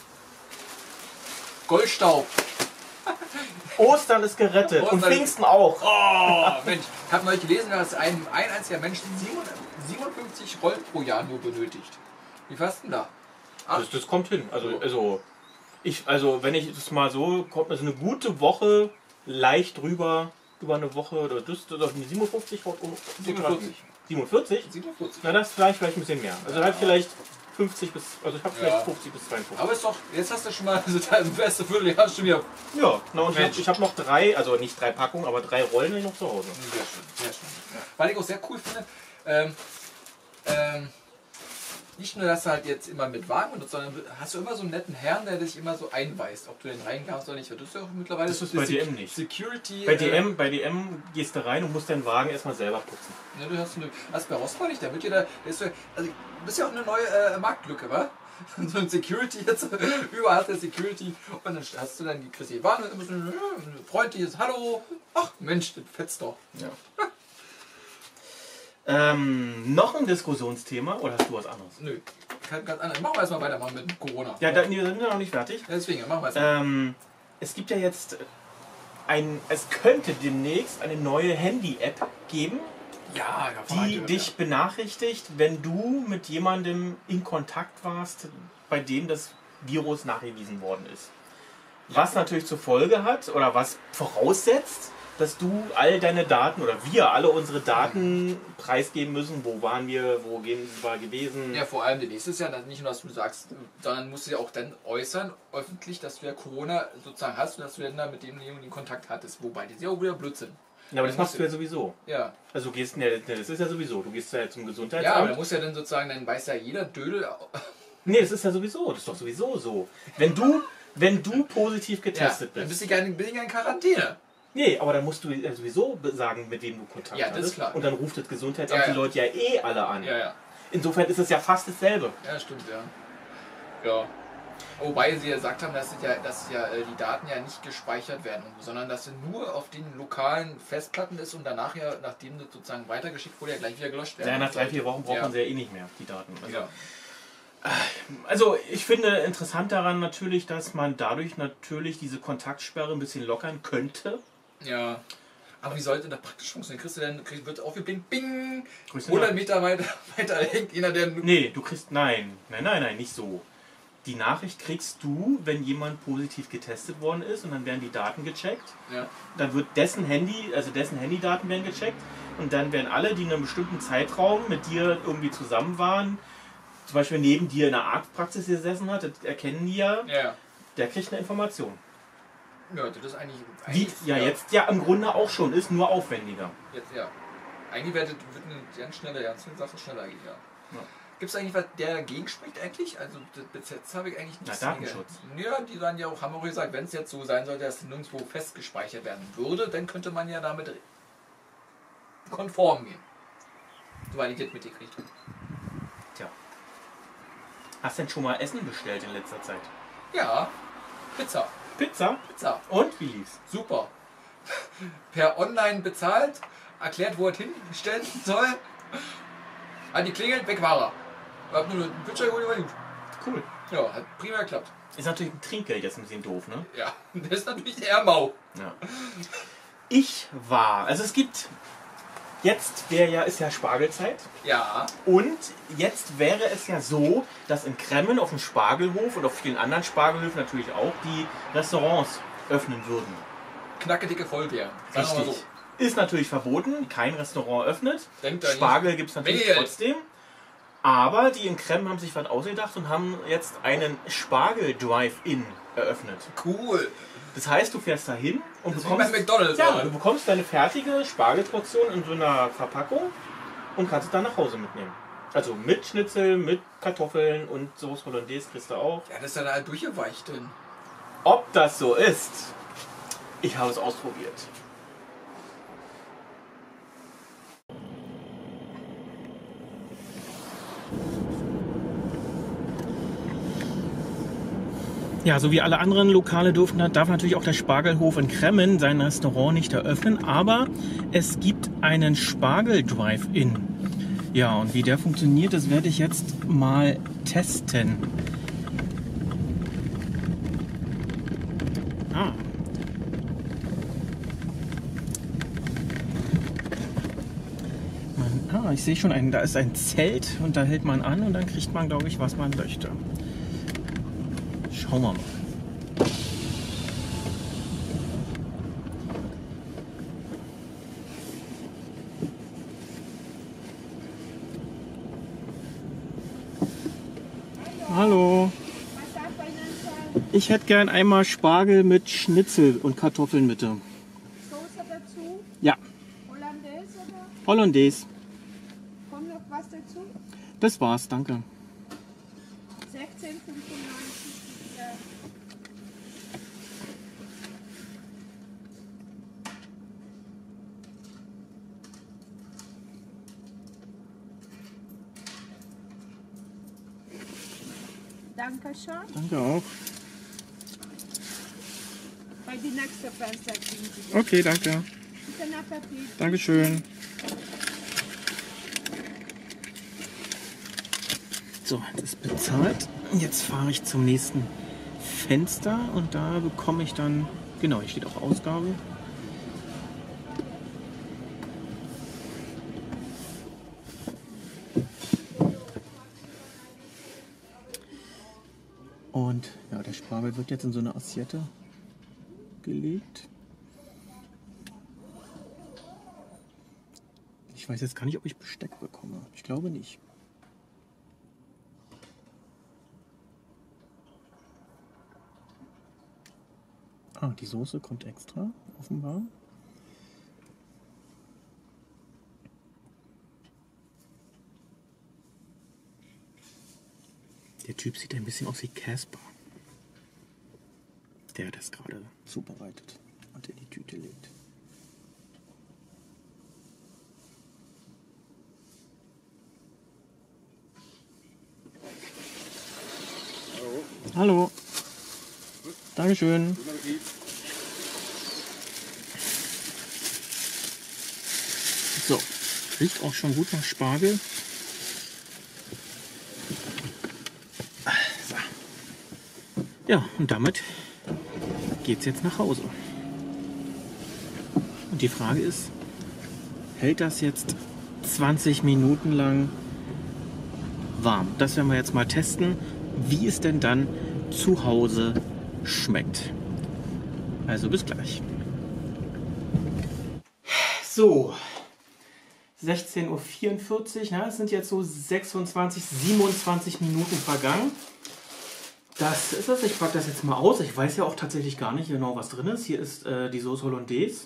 Goldstaub. Ostern ist gerettet. Ostern und Pfingsten auch. Oh, Mensch. Ich habe neulich gelesen, dass ein, ein einziger Mensch siebenundfünfzig Rollen pro Jahr nur benötigt. Wie viel hast du denn da? Das, das kommt hin. Also, also, ich, also wenn ich das mal so, kommt also eine gute Woche leicht drüber, über eine Woche, oder das, das siebenundfünfzig? siebenundvierzig. siebenundvierzig? siebenundvierzig. Na, das ist vielleicht, vielleicht ein bisschen mehr. Also halt vielleicht fünfzig bis, also ich habe vielleicht Ja. fünfzig bis zweiundfünfzig. Aber ist doch, jetzt hast du schon mal, also das beste Vierteljahr schon wieder. Ja, na, und ich habe Mensch. ich hab noch drei, also nicht drei Packungen, aber drei Rollen habe ich noch zu Hause. Sehr schön, sehr schön. Weil ich auch sehr cool finde, ähm, ähm, nicht nur, dass du halt jetzt immer mit Wagen benutzt, sondern hast du immer so einen netten Herrn, der dich immer so einweist, ob du den reinkamst oder nicht. Das ist ja auch mittlerweile Das ist so bei Se- D M nicht. Security. Bei äh, D M, bei D M gehst du rein und musst deinen Wagen erstmal selber putzen. Ne, du hast, eine, hast bei Rossmann nicht, da wird dir da, der ist so, also du bist ja auch eine neue äh, Marktlücke, wa? So ein Security jetzt, überall hast du Security und dann hast du dann die Christi Warn und immer so ein äh, freundliches Hallo. Ach Mensch, das fetzt doch. Ja. ähm, noch ein Diskussionsthema, oder hast du was anderes? Nö, ganz, ganz anders. Machen wir erstmal weiter mal mit Corona. Ja, da, wir sind ja noch nicht fertig. Ja, deswegen, machen wir erstmal. Ähm, es gibt ja jetzt ein, es könnte demnächst eine neue Handy-App geben, Ja, die dich benachrichtigt, wenn du mit jemandem in Kontakt warst, bei dem das Virus nachgewiesen worden ist. Was natürlich zur Folge hat oder was voraussetzt, dass du all deine Daten oder wir alle unsere Daten preisgeben müssen. Wo waren wir, wo gehen wir gewesen? Ja, vor allem nächstes Jahr, nicht nur, dass du sagst, sondern musst du ja auch dann äußern, öffentlich, dass du ja Corona sozusagen hast und dass du dann da mit dem in Kontakt hattest. Wobei, das ist ja auch wieder Blödsinn. Ja, aber das machst du ja sowieso. Ja. Also du gehst, ne, das ist ja sowieso, du gehst ja zum Ja, aber Gesundheitsamt. da muss ja dann sozusagen, dann weiß ja jeder Dödel. Nee, das ist ja sowieso, das ist doch sowieso so. Wenn du, wenn du positiv getestet dann bist. bist du gar nicht, bist du gar in Quarantäne. Nee, aber dann musst du ja sowieso sagen, mit wem du Kontakt Ja, das ist hattest. klar. Und dann ruft das Gesundheitsamt Ja, ja. die Leute ja eh alle an. Ja, ja. Insofern ist es ja fast dasselbe. Ja, stimmt, ja. Ja. Wobei sie ja gesagt haben, dass, ja, dass ja äh, die Daten ja nicht gespeichert werden, sondern dass sie nur auf den lokalen Festplatten ist und danach ja, nachdem das sozusagen weitergeschickt wurde, ja gleich wieder gelöscht werden. Ja, nach drei, vier Wochen braucht Ja. man sie ja eh nicht mehr, die Daten. Also, Ja. also ich finde interessant daran natürlich, dass man dadurch natürlich diese Kontaktsperre ein bisschen lockern könnte. Ja. Aber wie sollte das praktisch funktionieren? Kriegst du dann, krieg, wird aufgeblinkt, bing, Grüße hundert nach- Meter weiter, weiter hängt einer, der... Nee, du kriegst, nein, nein, nein, nein, nicht so. Die Nachricht kriegst du, wenn jemand positiv getestet worden ist und dann werden die Daten gecheckt. Ja. Dann wird dessen Handy, also dessen Handydaten werden gecheckt und dann werden alle, die in einem bestimmten Zeitraum mit dir irgendwie zusammen waren, zum Beispiel neben dir in einer Arztpraxis gesessen hat, das erkennen die ja, Ja. der kriegt eine Information. Ja, das ist eigentlich... Wie eigentlich ja jetzt ja im Grunde auch schon ist, nur aufwendiger. Jetzt, ja. Eigentlich wird, wird eine ganz schnelle, ganz schnelle Sache schneller gehen, ja. Ja. Gibt es eigentlich was, der dagegen spricht eigentlich? Also das- bis jetzt habe ich eigentlich nichts Na, Datenschutz. dagegen. Ja, die sagen ja auch, haben auch gesagt, wenn es jetzt so sein sollte, dass nirgendwo festgespeichert werden würde, dann könnte man ja damit konform gehen. Soweit ich das mitgekriegt habe. Tja. Hast du denn schon mal Essen bestellt in letzter Zeit? Ja, Pizza. Pizza? Pizza. Und wie lief's? Super. Per Online bezahlt, erklärt, wo er hinstellen soll. Hat die klingelt, weg war er. Hab nur einen Pitcher geholt, war gut. Cool. Ja, hat prima geklappt. Ist natürlich ein Trinkgeld jetzt ein bisschen doof, ne? Ja, das ist natürlich der Mau. Ja. Ich war, also es gibt, jetzt wäre ja, ist ja Spargelzeit Ja, und jetzt wäre es ja so, dass in Kremmen auf dem Spargelhof und auf vielen anderen Spargelhöfen natürlich auch die Restaurants öffnen würden. knacke dicke Vollbären. Sagen wir mal Richtig. Ist natürlich verboten, kein Restaurant öffnet. Denkt da nicht. Spargel gibt es natürlich Mehl. trotzdem. Aber die in Kremmen haben sich was ausgedacht und haben jetzt einen Spargel-Drive-In eröffnet. Cool. Das heißt, du fährst dahin und Das ist wie bekommst, bei McDonald's, ja, oder? du bekommst deine fertige Spargelportion in so einer Verpackung und kannst es dann nach Hause mitnehmen. Also mit Schnitzel, mit Kartoffeln und Sauce Hollandaise kriegst du auch. Ja, das ist dann halt durchgeweicht drin. Ob das so ist, ich habe es ausprobiert. Ja, so wie alle anderen Lokale dürfen, darf natürlich auch der Spargelhof in Kremmen sein Restaurant nicht eröffnen, aber es gibt einen Spargel-Drive-In. Ja, und wie der funktioniert, das werde ich jetzt mal testen. Ah. Man, ah, ich sehe schon, ein, da ist ein Zelt und da hält man an und dann kriegt man, glaube ich, was man möchte. Schauen wir mal. Hallo. Ich hätte gern einmal Spargel mit Schnitzel und Kartoffeln bitte. Soße dazu? Ja, Hollandaise oder? Hollandaise. Kommt noch was dazu? Das war's, danke. sechzehn fünfundneunzig. Äh, Danke schön. Danke auch. Bei die nächste Fenster kriegen Sie. Okay, danke. Guten Appetit. Dankeschön. So, das ist bezahlt. Jetzt fahre ich zum nächsten Fenster und da bekomme ich dann, genau, hier steht auch Ausgabe. Und ja, der Spargel wird jetzt in so eine Assiette gelegt. Ich weiß jetzt gar nicht, ob ich Besteck bekomme. Ich glaube nicht. Ah, die Soße kommt extra, offenbar. Der Typ sieht ein bisschen aus wie Casper. Der das gerade zubereitet und in die Tüte legt. Hallo. Hallo. Dankeschön. So, riecht auch schon gut nach Spargel. So. Ja, und damit geht's jetzt nach Hause. Und die Frage ist, hält das jetzt zwanzig Minuten lang warm? Das werden wir jetzt mal testen, wie es denn dann zu Hause schmeckt. Also bis gleich. So, sechzehn Uhr vierundvierzig, ja, es sind jetzt so sechsundzwanzig, siebenundzwanzig Minuten vergangen. Das ist es. Ich packe das jetzt mal aus. Ich weiß ja auch tatsächlich gar nicht genau, was drin ist. Hier ist äh, die Sauce Hollandaise.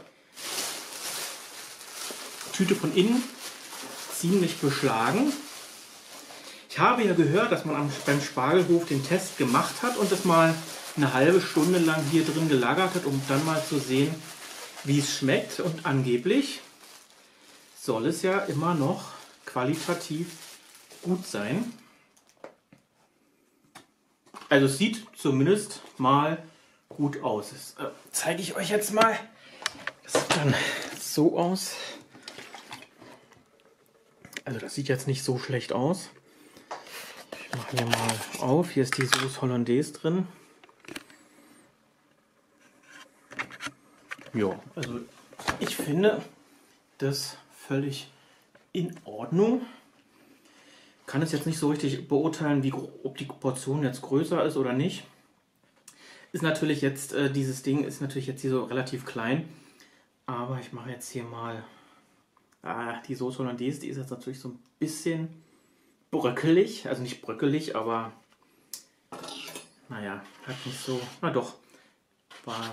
Tüte von innen ziemlich beschlagen. Ich habe ja gehört, dass man am, beim Spargelhof den Test gemacht hat und das mal eine halbe Stunde lang hier drin gelagert hat, um dann mal zu sehen, wie es schmeckt. Und angeblich soll es ja immer noch qualitativ gut sein. Also es sieht zumindest mal gut aus. Das äh, zeige ich euch jetzt mal. Das sieht dann so aus. Also das sieht jetzt nicht so schlecht aus. Ich mache hier mal auf. Hier ist die Sauce Hollandaise drin. Ja, also ich finde das völlig in Ordnung. Kann es jetzt nicht so richtig beurteilen, wie, ob die Portion jetzt größer ist oder nicht. Ist natürlich jetzt, äh, dieses Ding ist natürlich jetzt hier so relativ klein. Aber ich mache jetzt hier mal ah, die Soße Hollandaise, die ist jetzt natürlich so ein bisschen bröckelig. Also nicht bröckelig, aber naja, hat nicht so, na doch, war,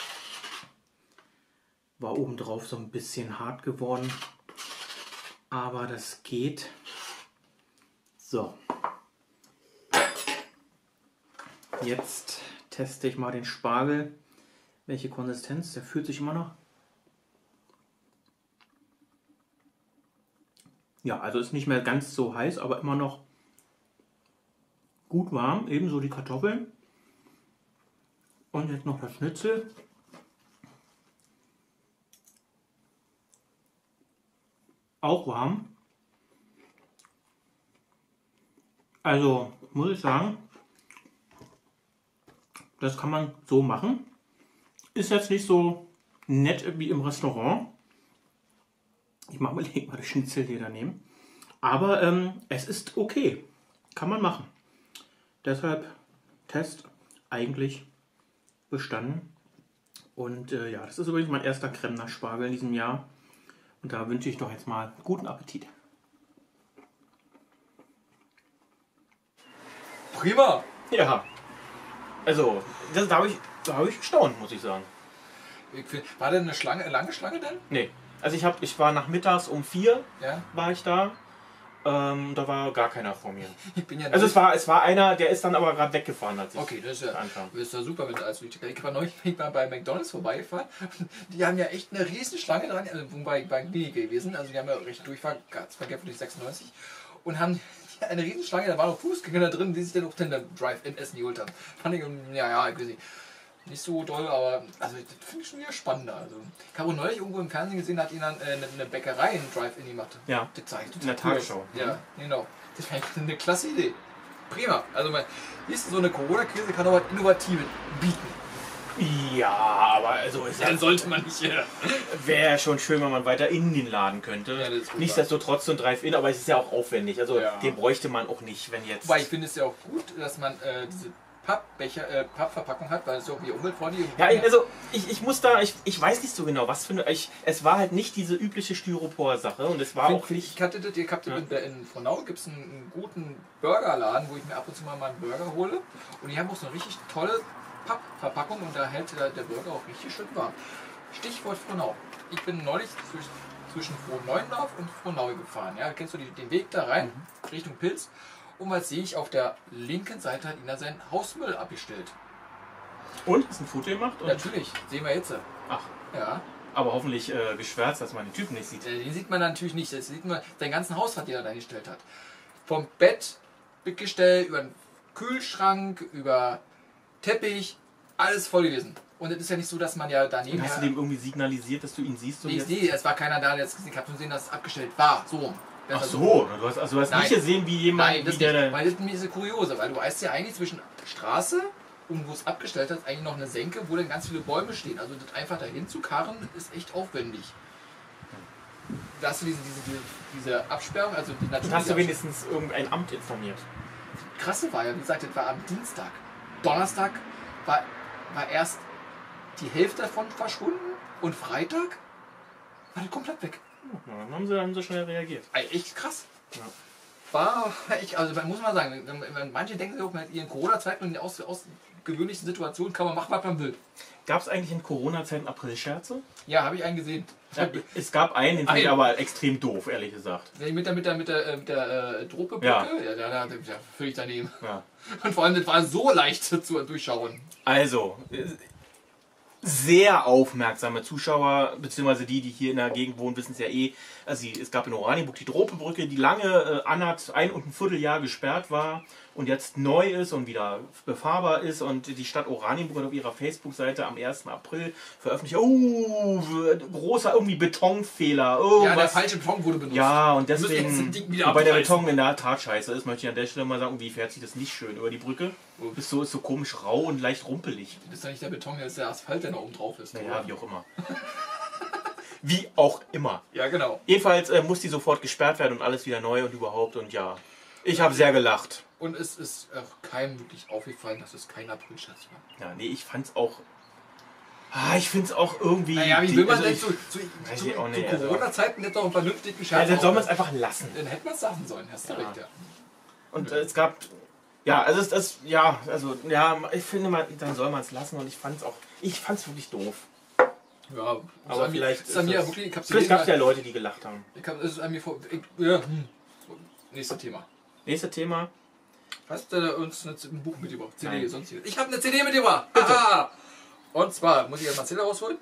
war obendrauf so ein bisschen hart geworden. Aber das geht. So. Jetzt teste ich mal den Spargel. Welche Konsistenz? Der fühlt sich immer noch. Ja, also ist nicht mehr ganz so heiß, aber immer noch gut warm. Ebenso die Kartoffeln. Und jetzt noch das Schnitzel. Auch warm. Also muss ich sagen, das kann man so machen. Ist jetzt nicht so nett wie im Restaurant. Ich mache mal, leg mal das Schnitzel hier daneben. Aber ähm, es ist okay. Kann man machen. Deshalb Test eigentlich bestanden. Und äh, ja, das ist übrigens mein erster Kremner Spargel in diesem Jahr. Und da wünsche ich doch jetzt mal guten Appetit. Prima! Ja. Also, das, da habe ich, da hab ich gestaunt, muss ich sagen. Ich find, war denn eine Schlange, eine lange Schlange denn? Nee. Also ich, hab, ich war nachmittags um vier Ja. war ich da. Ähm, da war gar keiner vor mir. Ich bin ja Also es war, es war einer, der ist dann aber gerade weggefahren, als ich Okay, das ist ja, ankam. das ist ja super, wenn du als ich war neulich bin ich mal bei McDonalds vorbeigefahren. Die haben ja echt eine riesen Schlange dran, also bei, bei Mini gewesen, also die haben ja recht Durchfahrt, Verkehr für die sechsundneunzig und haben eine riesen Schlange, da waren noch Fußgänger da drin, die sich dann auch den Drive-In Essen geholt haben. Fand ich, ja, ja, ich weiß nicht, nicht so doll, aber also das finde ich schon wieder spannender. Also, ich habe neulich irgendwo im Fernsehen gesehen, da hat ihnen dann äh, eine, eine Bäckerei einen Drive-In gemacht. Ja. Das zeigt In der Tagesschau. Ja, genau. Das wäre eine klasse Idee. Prima. Also, man, siehst du, so eine Corona-Krise kann auch was Innovatives bieten. Ja, aber also es Dann sollte man nicht. Ja. wäre schon schön, wenn man weiter in den Laden könnte. Ja, das ist gut. Nichtsdestotrotz so ein Drive-In, aber es ist ja auch aufwendig. Also Ja. den bräuchte man auch nicht, wenn jetzt. Wobei ich finde es ja auch gut, dass man äh, diese Pappbecher, äh, Pappverpackung hat, weil es auch wie umweltfreundlich ist. Ja, ich- also ich, ich muss da, ich, ich weiß nicht so genau, was für eine. Ich, es war halt nicht diese übliche Styropor-Sache und es war Find, auch find, nicht. ich hatte das, ihr habt Ja. in, in Frohnau gibt es einen, einen guten Burgerladen, wo ich mir ab und zu mal meinen Burger hole. Und die haben auch so eine richtig tolle Pappverpackung und da hält der, der Burger auch richtig schön warm. Stichwort Frohnau. Ich bin neulich zwischen, zwischen Frohneuendorf und Frohnau gefahren. Ja, kennst du die, den Weg da rein, Richtung Pilz? Und was sehe ich auf der linken Seite, hat ihn seinen Hausmüll abgestellt. Und? Hast du ein Foto gemacht? Und, Natürlich, sehen wir jetzt. ach, Ja, aber hoffentlich äh, geschwärzt, dass man den Typen nicht sieht. äh, den sieht man natürlich nicht. Das sieht man seinen ganzen Hausrat, den er da hingestellt hat. Vom Bett Gestell, über den Kühlschrank, über Teppich, alles voll gewesen. Und es ist ja nicht so, dass man ja daneben. Und hast du dem irgendwie signalisiert, dass du ihn siehst? Und Nee, jetzt- nee, es war keiner da, der jetzt ich habe nur gesehen, dass es abgestellt war. So. Ach so, du hast, also du hast Nein. nicht gesehen, wie jemand, Nein, das wie der, nicht, der weil das ist mir diese kuriose, weil du weißt ja eigentlich zwischen Straße und wo es abgestellt hat, eigentlich noch eine Senke, wo dann ganz viele Bäume stehen. Also das einfach dahin zu karren, ist echt aufwendig. Da hast du diese, diese, diese, diese Absperrung, also die hast du natürliche wenigstens irgendein Amt informiert. Krasse war ja, wie gesagt, das war am Dienstag. Donnerstag war, war erst die Hälfte davon verschwunden und Freitag war das komplett weg. Ja, dann haben sie dann so schnell reagiert. Ey, echt krass. Ja. War echt, also man muss man sagen, manche denken sich auch mit ihren Corona-Zeiten und in aus, ausgewöhnlichen Situationen kann man machen, was man will. Gab es eigentlich in Corona-Zeiten April-Scherze? Ja, habe ich einen gesehen. Ja, es gab einen, den fand ich Einen. aber extrem doof, ehrlich gesagt. Mit der, mit der, mit der, äh, mit der äh, Drohpebrücke, Ja. ja, ja, ja, ja, völlig daneben. Ja. Und vor allem, das war so leicht zu durchschauen. Also, äh, sehr aufmerksame Zuschauer, beziehungsweise die, die hier in der Gegend wohnen, wissen es ja eh. Also sie- es gab in Oranienburg die Dropenbrücke, die lange äh, anderth- ein und ein Vierteljahr gesperrt war und jetzt neu ist und wieder befahrbar ist. Und die Stadt Oranienburg hat auf ihrer Facebook-Seite am ersten April veröffentlicht, oh, großer irgendwie Betonfehler. Oh, Ja, der was- falsche Beton wurde benutzt. Ja, und Wir müssen jetzt deswegen, das Ding wieder wobei der abreißen. Beton in der Tat scheiße ist, möchte ich an der Stelle mal sagen, wie fährt sich das nicht schön über die Brücke? Ist so, ist so komisch rau und leicht rumpelig. Das ist ja nicht der Beton, das ist der Asphalt, der da oben drauf ist. Naja, wie auch immer. Wie auch immer. Ja, genau. Jedenfalls äh, muss die sofort gesperrt werden und alles wieder neu und überhaupt und ja. Ich habe sehr gelacht. Und es ist auch keinem wirklich aufgefallen, dass es kein Aprilscherz war. Ja, nee, ich fand's auch. Ah, ich finde es auch irgendwie... Naja, wie die- will man also denn ich- zu, zu, weiß zu, ich auch zu nicht, also- Corona-Zeiten nicht noch einen vernünftigen Ja, Scherz dann soll man es aufhören? einfach lassen. Dann hätte man es sagen sollen, hast du Ja. recht, ja. Und äh, es gab... Ja, also es, das, ja, also, ja, ich finde mal, dann soll man es lassen und ich fand es auch, ich fand es wirklich doof. Ja, Aber vielleicht ist an mir es- wirklich, ich hab's Vielleicht gab es ja gelesen, Leute, die gelacht haben. ich hab, es ist an mir vor, ich, ja, hm. Nächstes Thema. Nächstes Thema. Hast du uns eine, ein Buch mitgebracht? C D, Nein. sonst Ich habe eine C D mitgebracht. Aha. Und zwar, muss ich ja Marcella rausholen?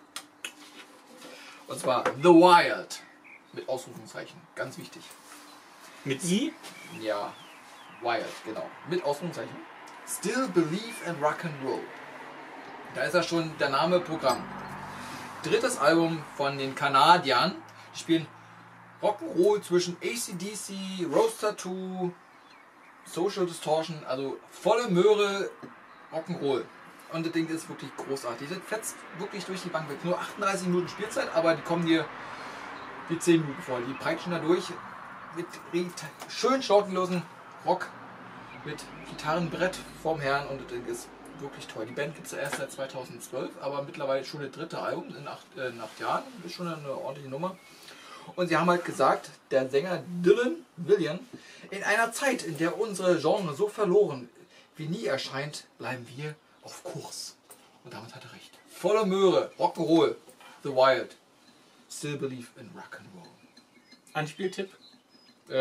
Und zwar The Wild. Mit Ausrufungszeichen. Ganz wichtig. Mit I? Ja, Wild, genau. Mit Ausrufungszeichen. Still Believe in Rock'n'Roll. Da ist ja schon der Name Programm. Drittes Album von den Kanadiern. Die spielen Rock'n'Roll zwischen A C D C, Rose Tattoo, Social Distortion, also volle Möhre Rock'n'Roll. Und das Ding ist wirklich großartig. Das fetzt wirklich durch die Bank weg. Nur achtunddreißig Minuten Spielzeit, aber die kommen dir wie zehn Minuten vor. Die peitschen da durch mit schön schlautenlosen Rock, mit Gitarrenbrett vorm Herrn und das Ding ist wirklich toll. Die Band gibt es erst seit zweitausendzwölf, aber mittlerweile schon das dritte Album in acht, äh, in acht Jahren. Das ist schon eine ordentliche Nummer. Und sie haben halt gesagt, der Sänger Dylan William, in einer Zeit, in der unsere Genre so verloren wie nie erscheint, bleiben wir auf Kurs. Und damit hat er recht. Voller Möhre, Rock'n'Roll, The Wild, Still Believe in Rock'n'Roll. Anspieltipp? Äh,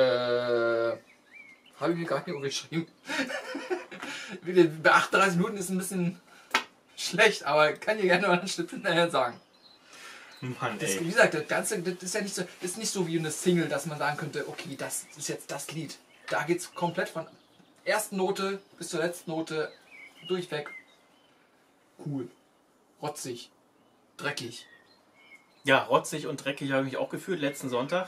habe ich mir gar nicht umgeschrieben. Bei achtunddreißig Minuten ist ein bisschen schlecht, aber kann dir gerne mal einen Schnitt hinterher sagen. Mann, Das, ey. wie gesagt, das Ganze das ist ja nicht so, ist nicht so wie eine Single, dass man sagen könnte, okay, das ist jetzt das Lied. Da geht es komplett von ersten Note bis zur letzten Note durchweg. Cool. Rotzig. Dreckig. Ja, rotzig und dreckig habe ich mich auch gefühlt letzten Sonntag.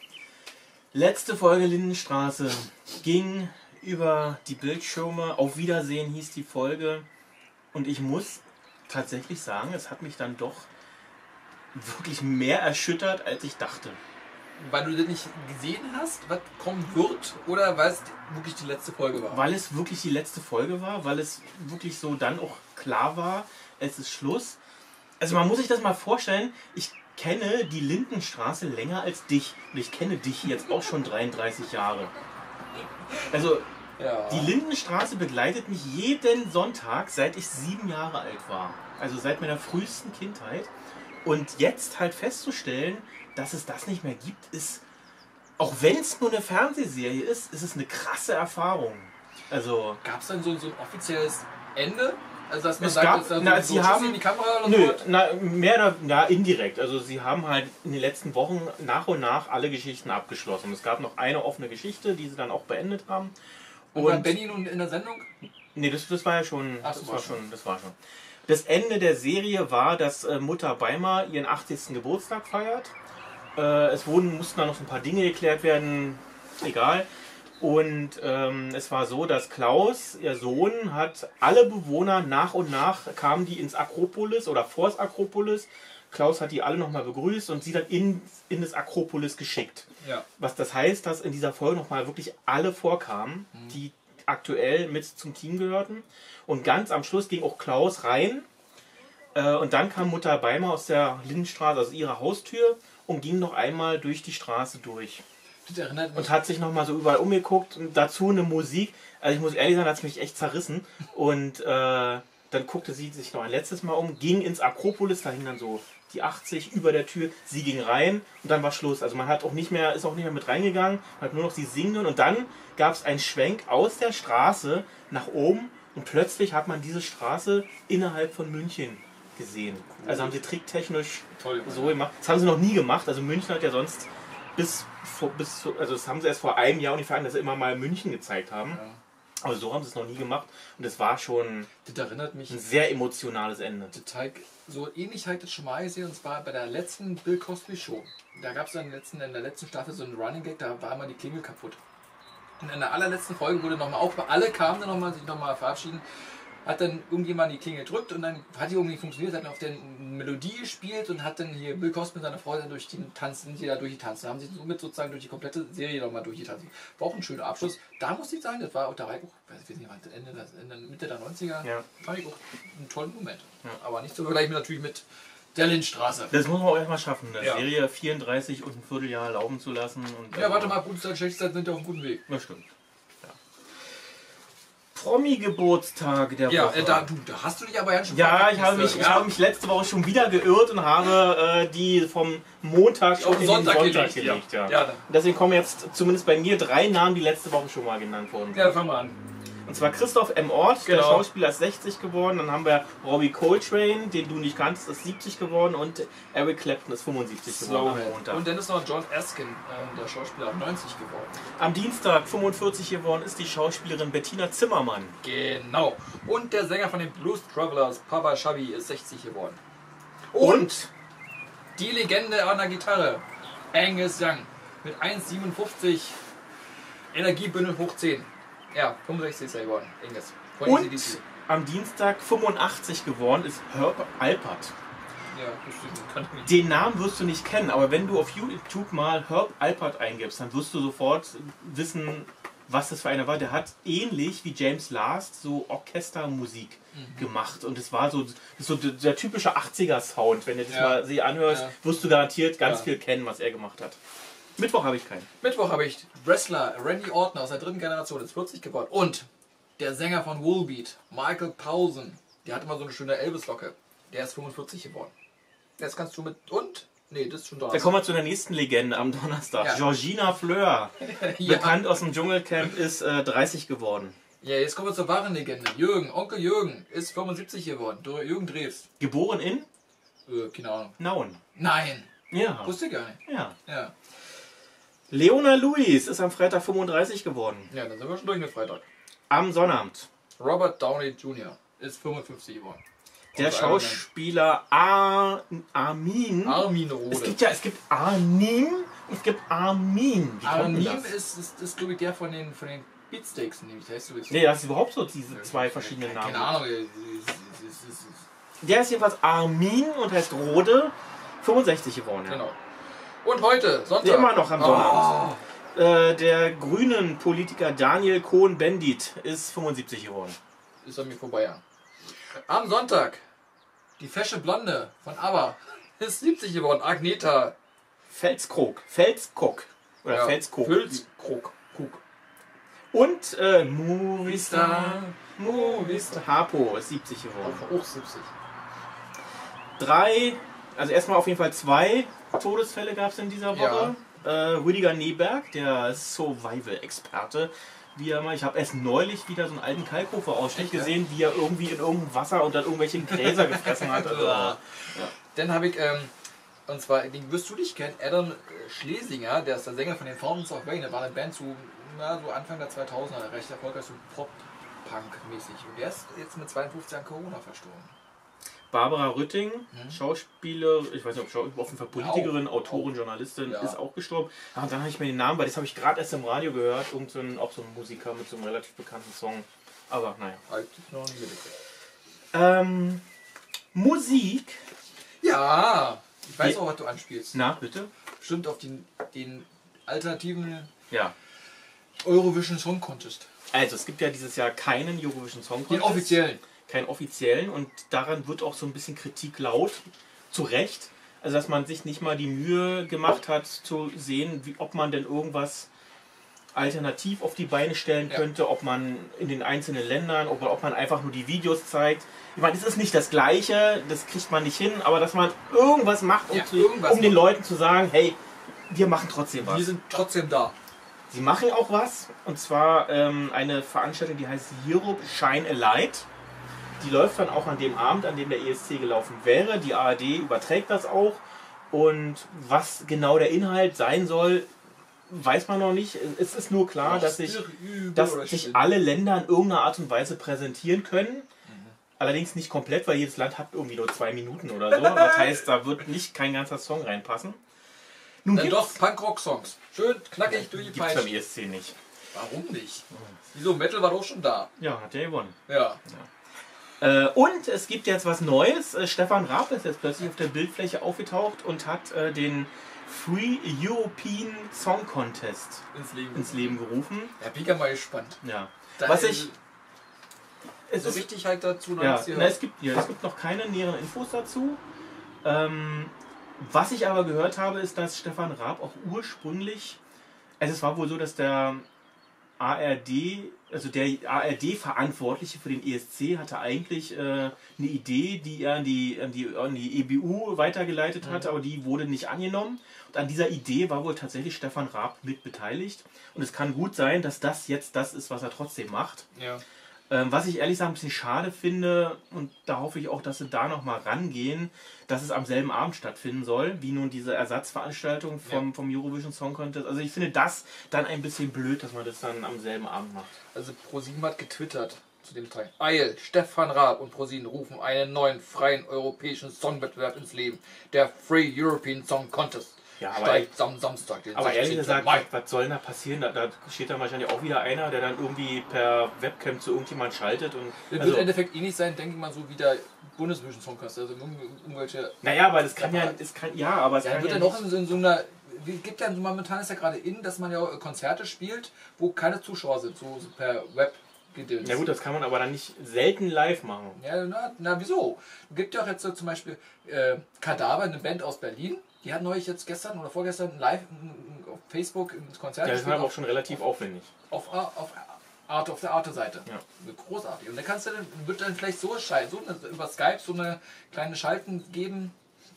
Letzte Folge Lindenstraße ging über die Bildschirme. Auf Wiedersehen hieß die Folge. Und ich muss tatsächlich sagen, es hat mich dann doch wirklich mehr erschüttert, als ich dachte. Weil du das nicht gesehen hast, was kommen wird, oder weil es wirklich die letzte Folge war? Weil es wirklich die letzte Folge war, weil es wirklich so dann auch klar war, es ist Schluss. Also man muss sich das mal vorstellen, ich kenne die Lindenstraße länger als dich. Und ich kenne dich jetzt auch schon dreiunddreißig Jahre. Also Ja. die Lindenstraße begleitet mich jeden Sonntag, seit ich sieben Jahre alt war. Also seit meiner frühesten Kindheit. Und jetzt halt festzustellen, dass es das nicht mehr gibt, ist, auch wenn es nur eine Fernsehserie ist, ist es eine krasse Erfahrung. Also, Gab es dann so, so ein offizielles Ende? Also dass man Es sagt, gab- jetzt dann na, so sie Tschüssi haben- in die Kamera oder nö, so? na, mehr oder na, indirekt. Also sie haben halt in den letzten Wochen nach und nach alle Geschichten abgeschlossen. Es gab noch eine offene Geschichte, die sie dann auch beendet haben. Und, war Benny nun in der Sendung? Nee, das, das war ja schon, Ach, das das war war schon, das war schon. Das Ende der Serie war, dass äh, Mutter Beimer ihren achtzigsten Geburtstag feiert. Äh, es wurden, mussten dann noch so ein paar Dinge geklärt werden, egal. Und ähm, es war so, dass Klaus, ihr Sohn, hat alle Bewohner nach und nach, kamen die ins Akropolis oder vors Akropolis. Klaus hat die alle nochmal begrüßt und sie dann in, in das Akropolis geschickt. Ja. Was das heißt, dass in dieser Folge nochmal wirklich alle vorkamen, die aktuell mit zum Team gehörten. Und ganz am Schluss ging auch Klaus rein. Äh, und dann kam Mutter Beimer aus der Lindenstraße, aus ihrer Haustür, und ging noch einmal durch die Straße durch. Das erinnert mich. Und hat sich nochmal so überall umgeguckt. Und dazu eine Musik. Also ich muss ehrlich sagen, hat es mich echt zerrissen. Und äh, dann guckte sie sich noch ein letztes Mal um, ging ins Akropolis, da hing dann so die achtzig über der Tür, sie ging rein und dann war Schluss. Also man hat auch nicht mehr, ist auch nicht mehr mit reingegangen, man hat nur noch sie singen und dann gab es einen Schwenk aus der Straße nach oben und plötzlich hat man diese Straße innerhalb von München gesehen. Also haben sie tricktechnisch Toll. so gemacht. Das haben sie noch nie gemacht. Also München hat ja sonst bis, vor, bis zu, also das haben sie erst vor einem Jahr ungefähr, dass sie immer mal München gezeigt haben. Ja. Aber so haben sie es noch nie gemacht und es war schon Das erinnert mich. ein sehr emotionales Ende. Total, so ähnlich habe ich das schon mal gesehen, und zwar bei der letzten Bill Cosby Show. Da gab es in, letzten, in der letzten Staffel so einen Running Gag, da war immer die Klingel kaputt. Und in der allerletzten Folge wurde nochmal auch, alle kamen dann nochmal, sich nochmal verabschieden. hat dann irgendjemand die Klinge gedrückt und dann hat die irgendwie funktioniert, hat dann auf der Melodie gespielt und hat dann hier Bill Cosby mit seiner Frau dann durch die Tanzen, die da durchgetanzt. Da haben sie somit sozusagen durch die komplette Serie nochmal durchgetanzt. War auch ein schöner Abschluss. Da muss ich sagen, das war auch der Reiko, ich weiß nicht, Ende, Ende, Mitte der neunziger, Ja. fand ich auch einen tollen Moment. Ja. Aber nicht zu vergleichen mit, natürlich mit der Lindstraße. Das muss man auch erstmal schaffen, eine Ja. Serie vierunddreißig und ein Vierteljahr laufen zu lassen. Und, Ja, warte mal, gute Zeit, schlechte Zeit sind ja auf einem guten Weg. Das stimmt. Ja. Promi-Geburtstag der Ja, Woche. äh, da, du, da hast du dich aber ja schon Ja, verpackt, ich habe, mich, ja. ich habe mich letzte Woche schon wieder geirrt und habe äh, die vom Montag schon Auf in Sonntag den Sonntag gelegt, gelegt. ja. Ja. Ja, dann. Deswegen kommen jetzt zumindest bei mir drei Namen, die letzte Woche schon mal genannt wurden. Ja, fangen wir an. Und zwar Christoph M. Ort, der Genau. Schauspieler, ist sechzig geworden. Dann haben wir Robbie Coltrane, den du nicht kanntest, ist siebzig geworden. Und Eric Clapton ist fünfundsiebzig geworden am Montag. Und dann ist noch John Erskine, äh, der Schauspieler, neunzig geworden. Am Dienstag fünfundvierzig geworden ist die Schauspielerin Bettina Zimmermann. Genau. Und der Sänger von den Blues Travelers, Papa Shabby, ist sechzig geworden. Und Die Legende an der Gitarre, Angus Young, mit eins Komma siebenundfünfzig, Energiebündel hoch zehn. Ja, fünfundsechzig ist er geworden, Angus. Von Und A C D C. am Dienstag fünfundachtzig geworden ist Herb Alpert. Ja, das stimmt, kann ich nicht. Den Namen wirst du nicht kennen, aber wenn du auf YouTube mal Herb Alpert eingibst, dann wirst du sofort wissen, was das für einer war. Der hat ähnlich wie James Last so Orchestermusik Mhm. gemacht. Und es war so, so der, der typische achtziger-Sound. Wenn du das Ja. mal sie anhörst, Ja. wirst du garantiert ganz Ja. viel kennen, was er gemacht hat. Mittwoch habe ich keinen. Mittwoch habe ich Wrestler Randy Orton aus der dritten Generation, ist vierzig geworden. Und der Sänger von Volbeat, Michael Paulsen, der hat immer so eine schöne Elvis-Locke. Der ist fünfundvierzig geworden. Jetzt kannst du mit. Und? Nee, das ist schon Da Donnerstag. kommen wir zu der nächsten Legende am Donnerstag. Ja. Georgina Fleur, Ja. bekannt aus dem Dschungelcamp, ist äh, dreißig geworden. Ja, jetzt kommen wir zur wahren Legende. Jürgen, Onkel Jürgen, ist fünfundsiebzig geworden. Du- Jürgen Drews. Geboren in Äh, keine Ahnung. Nauen. Nein, Ja. wusste ich gar nicht. ja. Ja. Leona Lewis ist am Freitag fünfunddreißig geworden. Ja, dann sind wir schon durch mit Freitag. Am Sonnabend. Robert Downey Junior ist fünfundfünfzig geworden. Der Und Iron Man. Schauspieler Ar Armin. Armin Es Rohde. gibt ja, es gibt Arnim und es gibt Armin. Wie kommt denn Armin das? ist, ist, ist glaube ich, der von den, von den Beatsteaks, nämlich. Heißt du jetzt? Nee, das ist überhaupt so diese zwei verschiedenen Keine Namen. Ahnung. es- es- es- es- es- Der ist jedenfalls Armin und heißt Rode. fünfundsechzig geworden. Ja. Genau. Und heute, Sonntag. Immer noch am Oh, Sonnabend. Äh, der grünen Politiker Daniel Cohn-Bendit ist fünfundsiebzig geworden. ist an mir vorbei, ja. Am Sonntag, die fesche Blonde von ABBA ist siebzig geworden. Agneta. Felskrog. Felskog. Oder Ja, Felskog. Filzkrog. Krug. Und äh, Movistar. Movistar. Harpo ist siebzig geworden. Auch, auch siebzig. Drei, also erstmal auf jeden Fall zwei Todesfälle gab es in dieser Woche. Äh, Rüdiger Neberg, der Survival-Experte. Wie er mal, ich habe erst neulich wieder so einen alten Kalkofer-Ausschnitt Echt, ja? gesehen, wie er irgendwie in irgendeinem Wasser und dann irgendwelche Gräser gefressen hat. Also, Ja. Dann habe ich, ähm, und zwar, den wirst du dich kennen, Adam Schlesinger, der ist der Sänger von den Fountains of Wayne, der war eine Band zu, na, so Anfang der zweitausender, recht erfolgreich, so Pop-Punk-mäßig. Und der ist jetzt mit zweiundfünfzig an Corona verstorben. Barbara Rütting, Mhm. Schauspieler, ich weiß nicht, ob Schau- auf jeden Fall Politikerin, Auch. Autorin, Auch. Journalistin, Ja. ist auch gestorben. Ah, und dann habe ich mir den Namen, weil das habe ich gerade erst im Radio gehört, irgend so ein, auch so ein Musiker mit so einem relativ bekannten Song. Aber naja. Halt, ich noch nie mitgekriegt. Ähm, Musik. Ja, ich weiß Die- auch, was du anspielst. Na, bitte? Bestimmt auf den, den alternativen Ja. Eurovision Song Contest. Also es gibt ja dieses Jahr keinen Eurovision Song Den Contest. offiziellen. Keinen offiziellen und daran wird auch so ein bisschen Kritik laut. Zu Recht. Also dass man sich nicht mal die Mühe gemacht hat zu sehen, wie, ob man denn irgendwas alternativ auf die Beine stellen Ja. könnte, ob man in den einzelnen Ländern, ob, ob man einfach nur die Videos zeigt. Ich meine, es ist nicht das Gleiche, das kriegt man nicht hin, aber dass man irgendwas macht, um, Ja, zu, irgendwas um den macht. Leuten zu sagen, hey, wir machen trotzdem was. Wir sind trotzdem da. Sie machen auch was, und zwar ähm, eine Veranstaltung, die heißt Europe Shine a Light. Die läuft dann auch an dem Abend, an dem der E S C gelaufen wäre. Die A R D überträgt das auch. Und was genau der Inhalt sein soll, weiß man noch nicht. Es ist nur klar, dass sich, dass sich alle Länder in irgendeiner Art und Weise präsentieren können. Allerdings nicht komplett, weil jedes Land hat irgendwie nur zwei Minuten oder so. Das heißt, da wird nicht kein ganzer Song reinpassen. Nun Dann gibt's- doch Punkrock-Songs. Schön knackig durch die gibt's beim Peitsche. E S C nicht. Warum nicht? Wieso? Metal war doch schon da. Ja, hat der gewonnen. Ja. Äh, und es gibt jetzt was Neues. Äh, Stefan Raab ist jetzt plötzlich auf der Bildfläche aufgetaucht und hat äh, den Free European Song Contest ins Leben, ins Leben gerufen. Ja, bin ich ja mal gespannt. Ja. Da Was ist- ich... Es So ist, richtig halt dazu noch ja, nichts gehört. na, es, gibt, ja, es gibt noch keine näheren Infos dazu. Ähm, was ich aber gehört habe, ist, dass Stefan Raab auch ursprünglich... Also es war wohl so, dass der A R D, also der A R D-Verantwortliche für den E S C hatte eigentlich äh, eine Idee, die er an die, an die, an die E B U weitergeleitet hatte, aber die wurde nicht angenommen. Und an dieser Idee war wohl tatsächlich Stefan Raab mit beteiligt. Und es kann gut sein, dass das jetzt das ist, was er trotzdem macht. Ja. Ähm, was ich ehrlich gesagt ein bisschen schade finde, und da hoffe ich auch, dass sie da nochmal rangehen, dass es am selben Abend stattfinden soll, wie nun diese Ersatzveranstaltung vom, Ja. vom Eurovision Song Contest. Also ich finde das dann ein bisschen blöd, dass man das dann am selben Abend macht. Also ProSieben hat getwittert zu dem Teil. Eil, Stefan Raab und ProSieben rufen einen neuen freien europäischen Songwettbewerb ins Leben. Der Free European Song Contest. Ja, aber- steigt am Samstag, den Aber ehrlich sechzehnten gesagt, Mai. was, was soll denn da passieren? Da, da steht dann wahrscheinlich auch wieder einer, der dann irgendwie per Webcam zu irgendjemand schaltet. Und, Das wird also, im Endeffekt ähnlich sein, denke ich mal, so wie der Bundesvision Song Contest. Also irgendwelche. naja, aber das kann ja, das kann, ja, aber es Ja, kann wird ja ja noch nicht- in so, in so einer. Es gibt ja momentan ist ja gerade in, dass man ja Konzerte spielt, wo keine Zuschauer sind, so, so per Web gedöns. Ja gut, das kann man aber dann nicht selten live machen. Ja, na, na wieso? Es gibt ja auch jetzt so zum Beispiel äh, Kadaver, eine Band aus Berlin. Die hat neulich jetzt gestern oder vorgestern live m, auf Facebook ein Konzert Ja, das ist aber auch auf, schon relativ aufwendig. auf, auf, Arte, auf der Arte-Seite. Ja. Großartig. Und dann kannst du dann, wird dann vielleicht so, schei- so eine, über Skype so eine kleine Schalten geben.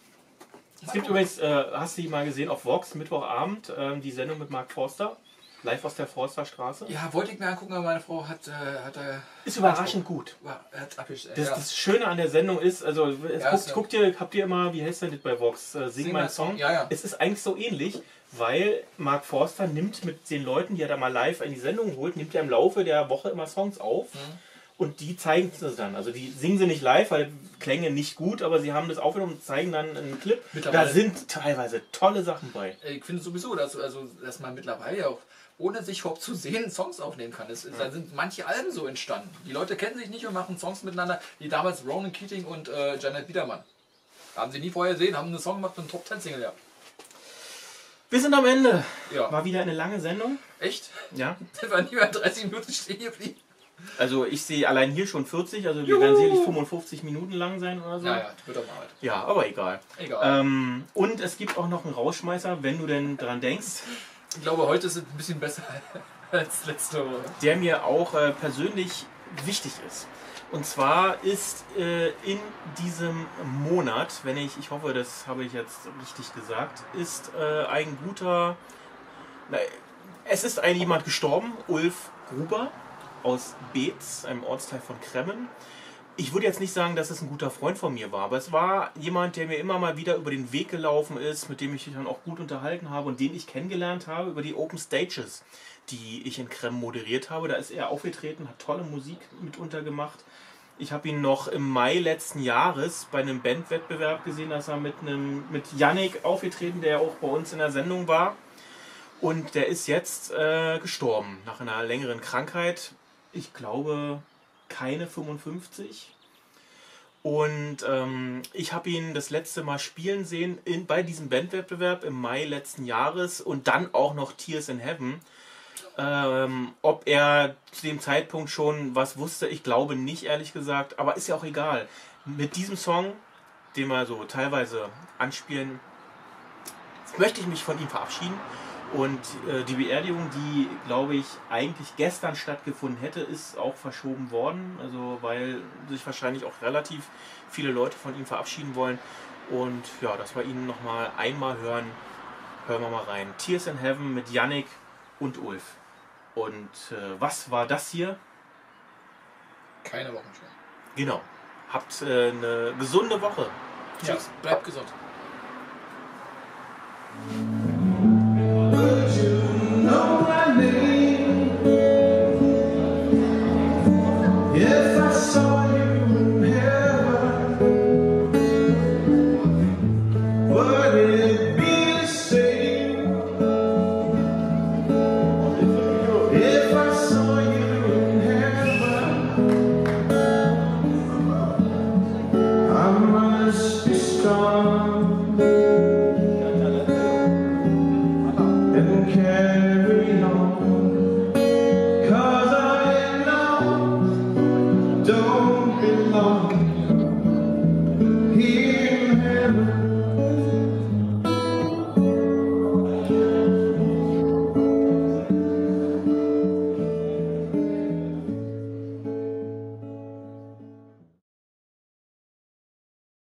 Es gibt übrigens, äh, hast du die mal gesehen auf Vox, Mittwochabend, ähm, die Sendung mit Mark Forster, live aus der Forsterstraße. Ja, wollte ich mir angucken, aber meine Frau hat, äh, hat äh, Ist überraschend gut. war- hat abgestellt. Das, ja. das Schöne an der Sendung ist, also es Ja, guckt, ist ja- guckt ihr, habt ihr immer, wie heißt denn das bei Vox? Äh, Sing, Sing mein mein Song. Song, ja, ja. Es ist eigentlich so ähnlich, weil Mark Forster nimmt mit den Leuten, die er da mal live in die Sendung holt, nimmt er im Laufe der Woche immer Songs auf. Mhm. Und die zeigen es dann. Also die singen sie nicht live, weil Klänge nicht gut, aber sie haben das aufgenommen und zeigen dann einen Clip. Da Mittlerweile- sind teilweise tolle Sachen bei. Ich finde sowieso, dass, also, dass man mittlerweile auch ohne sich überhaupt zu sehen Songs aufnehmen kann. Es, Da sind manche Alben so entstanden. Die Leute kennen sich nicht und machen Songs miteinander, wie damals Ronan Keating und äh, Janet Biedermann. Haben sie nie vorher gesehen, haben einen Song gemacht und einen Top Ten Single gehabt. Wir sind am Ende. Ja. War wieder eine lange Sendung. Echt? Ja. Das war nie mehr dreißig Minuten stehen geblieben. Also ich sehe allein hier schon vierzig, also wir werden sicherlich fünfundfünfzig Minuten lang sein oder so. Naja, wird doch mal halt. Ja, aber egal. Egal. Ähm, und es gibt auch noch einen Rausschmeißer, wenn du denn dran denkst, Ich glaube, heute ist es ein bisschen besser als letzte Woche. der mir auch äh, persönlich wichtig ist. Und zwar ist äh, in diesem Monat, wenn ich, ich hoffe, das habe ich jetzt richtig gesagt, ist äh, ein guter, na, es ist ein jemand gestorben, Ulf Gruber aus Beetz, einem Ortsteil von Kremmen. Ich würde jetzt nicht sagen, dass es ein guter Freund von mir war, aber es war jemand, der mir immer mal wieder über den Weg gelaufen ist, mit dem ich mich dann auch gut unterhalten habe und den ich kennengelernt habe über die Open Stages, die ich in Kremmen moderiert habe. Da ist er aufgetreten, hat tolle Musik mitunter gemacht. Ich habe ihn noch im Mai letzten Jahres bei einem Bandwettbewerb gesehen, dass er mit einem mit Yannick aufgetreten, der auch bei uns in der Sendung war. Und der ist jetzt äh, gestorben nach einer längeren Krankheit. Ich glaube keine fünfundfünfzig. Und ähm, ich habe ihn das letzte Mal spielen sehen in, bei diesem Bandwettbewerb im Mai letzten Jahres und dann auch noch Tears in Heaven. Ähm, ob er zu dem Zeitpunkt schon was wusste, ich glaube nicht, ehrlich gesagt, aber ist ja auch egal. Mit diesem Song, den wir so teilweise anspielen, möchte ich mich von ihm verabschieden. Und äh, die Beerdigung, die, glaube ich, eigentlich gestern stattgefunden hätte, ist auch verschoben worden. Also weil sich wahrscheinlich auch relativ viele Leute von ihm verabschieden wollen. Und ja, dass wir ihn nochmal einmal hören, hören wir mal rein. Tears in Heaven mit Yannick und Ulf. Und äh, was war das hier? Keine Wochen schon. Genau. Habt äh, eine gesunde Woche. Tschüss, bleibt gesund. Ja.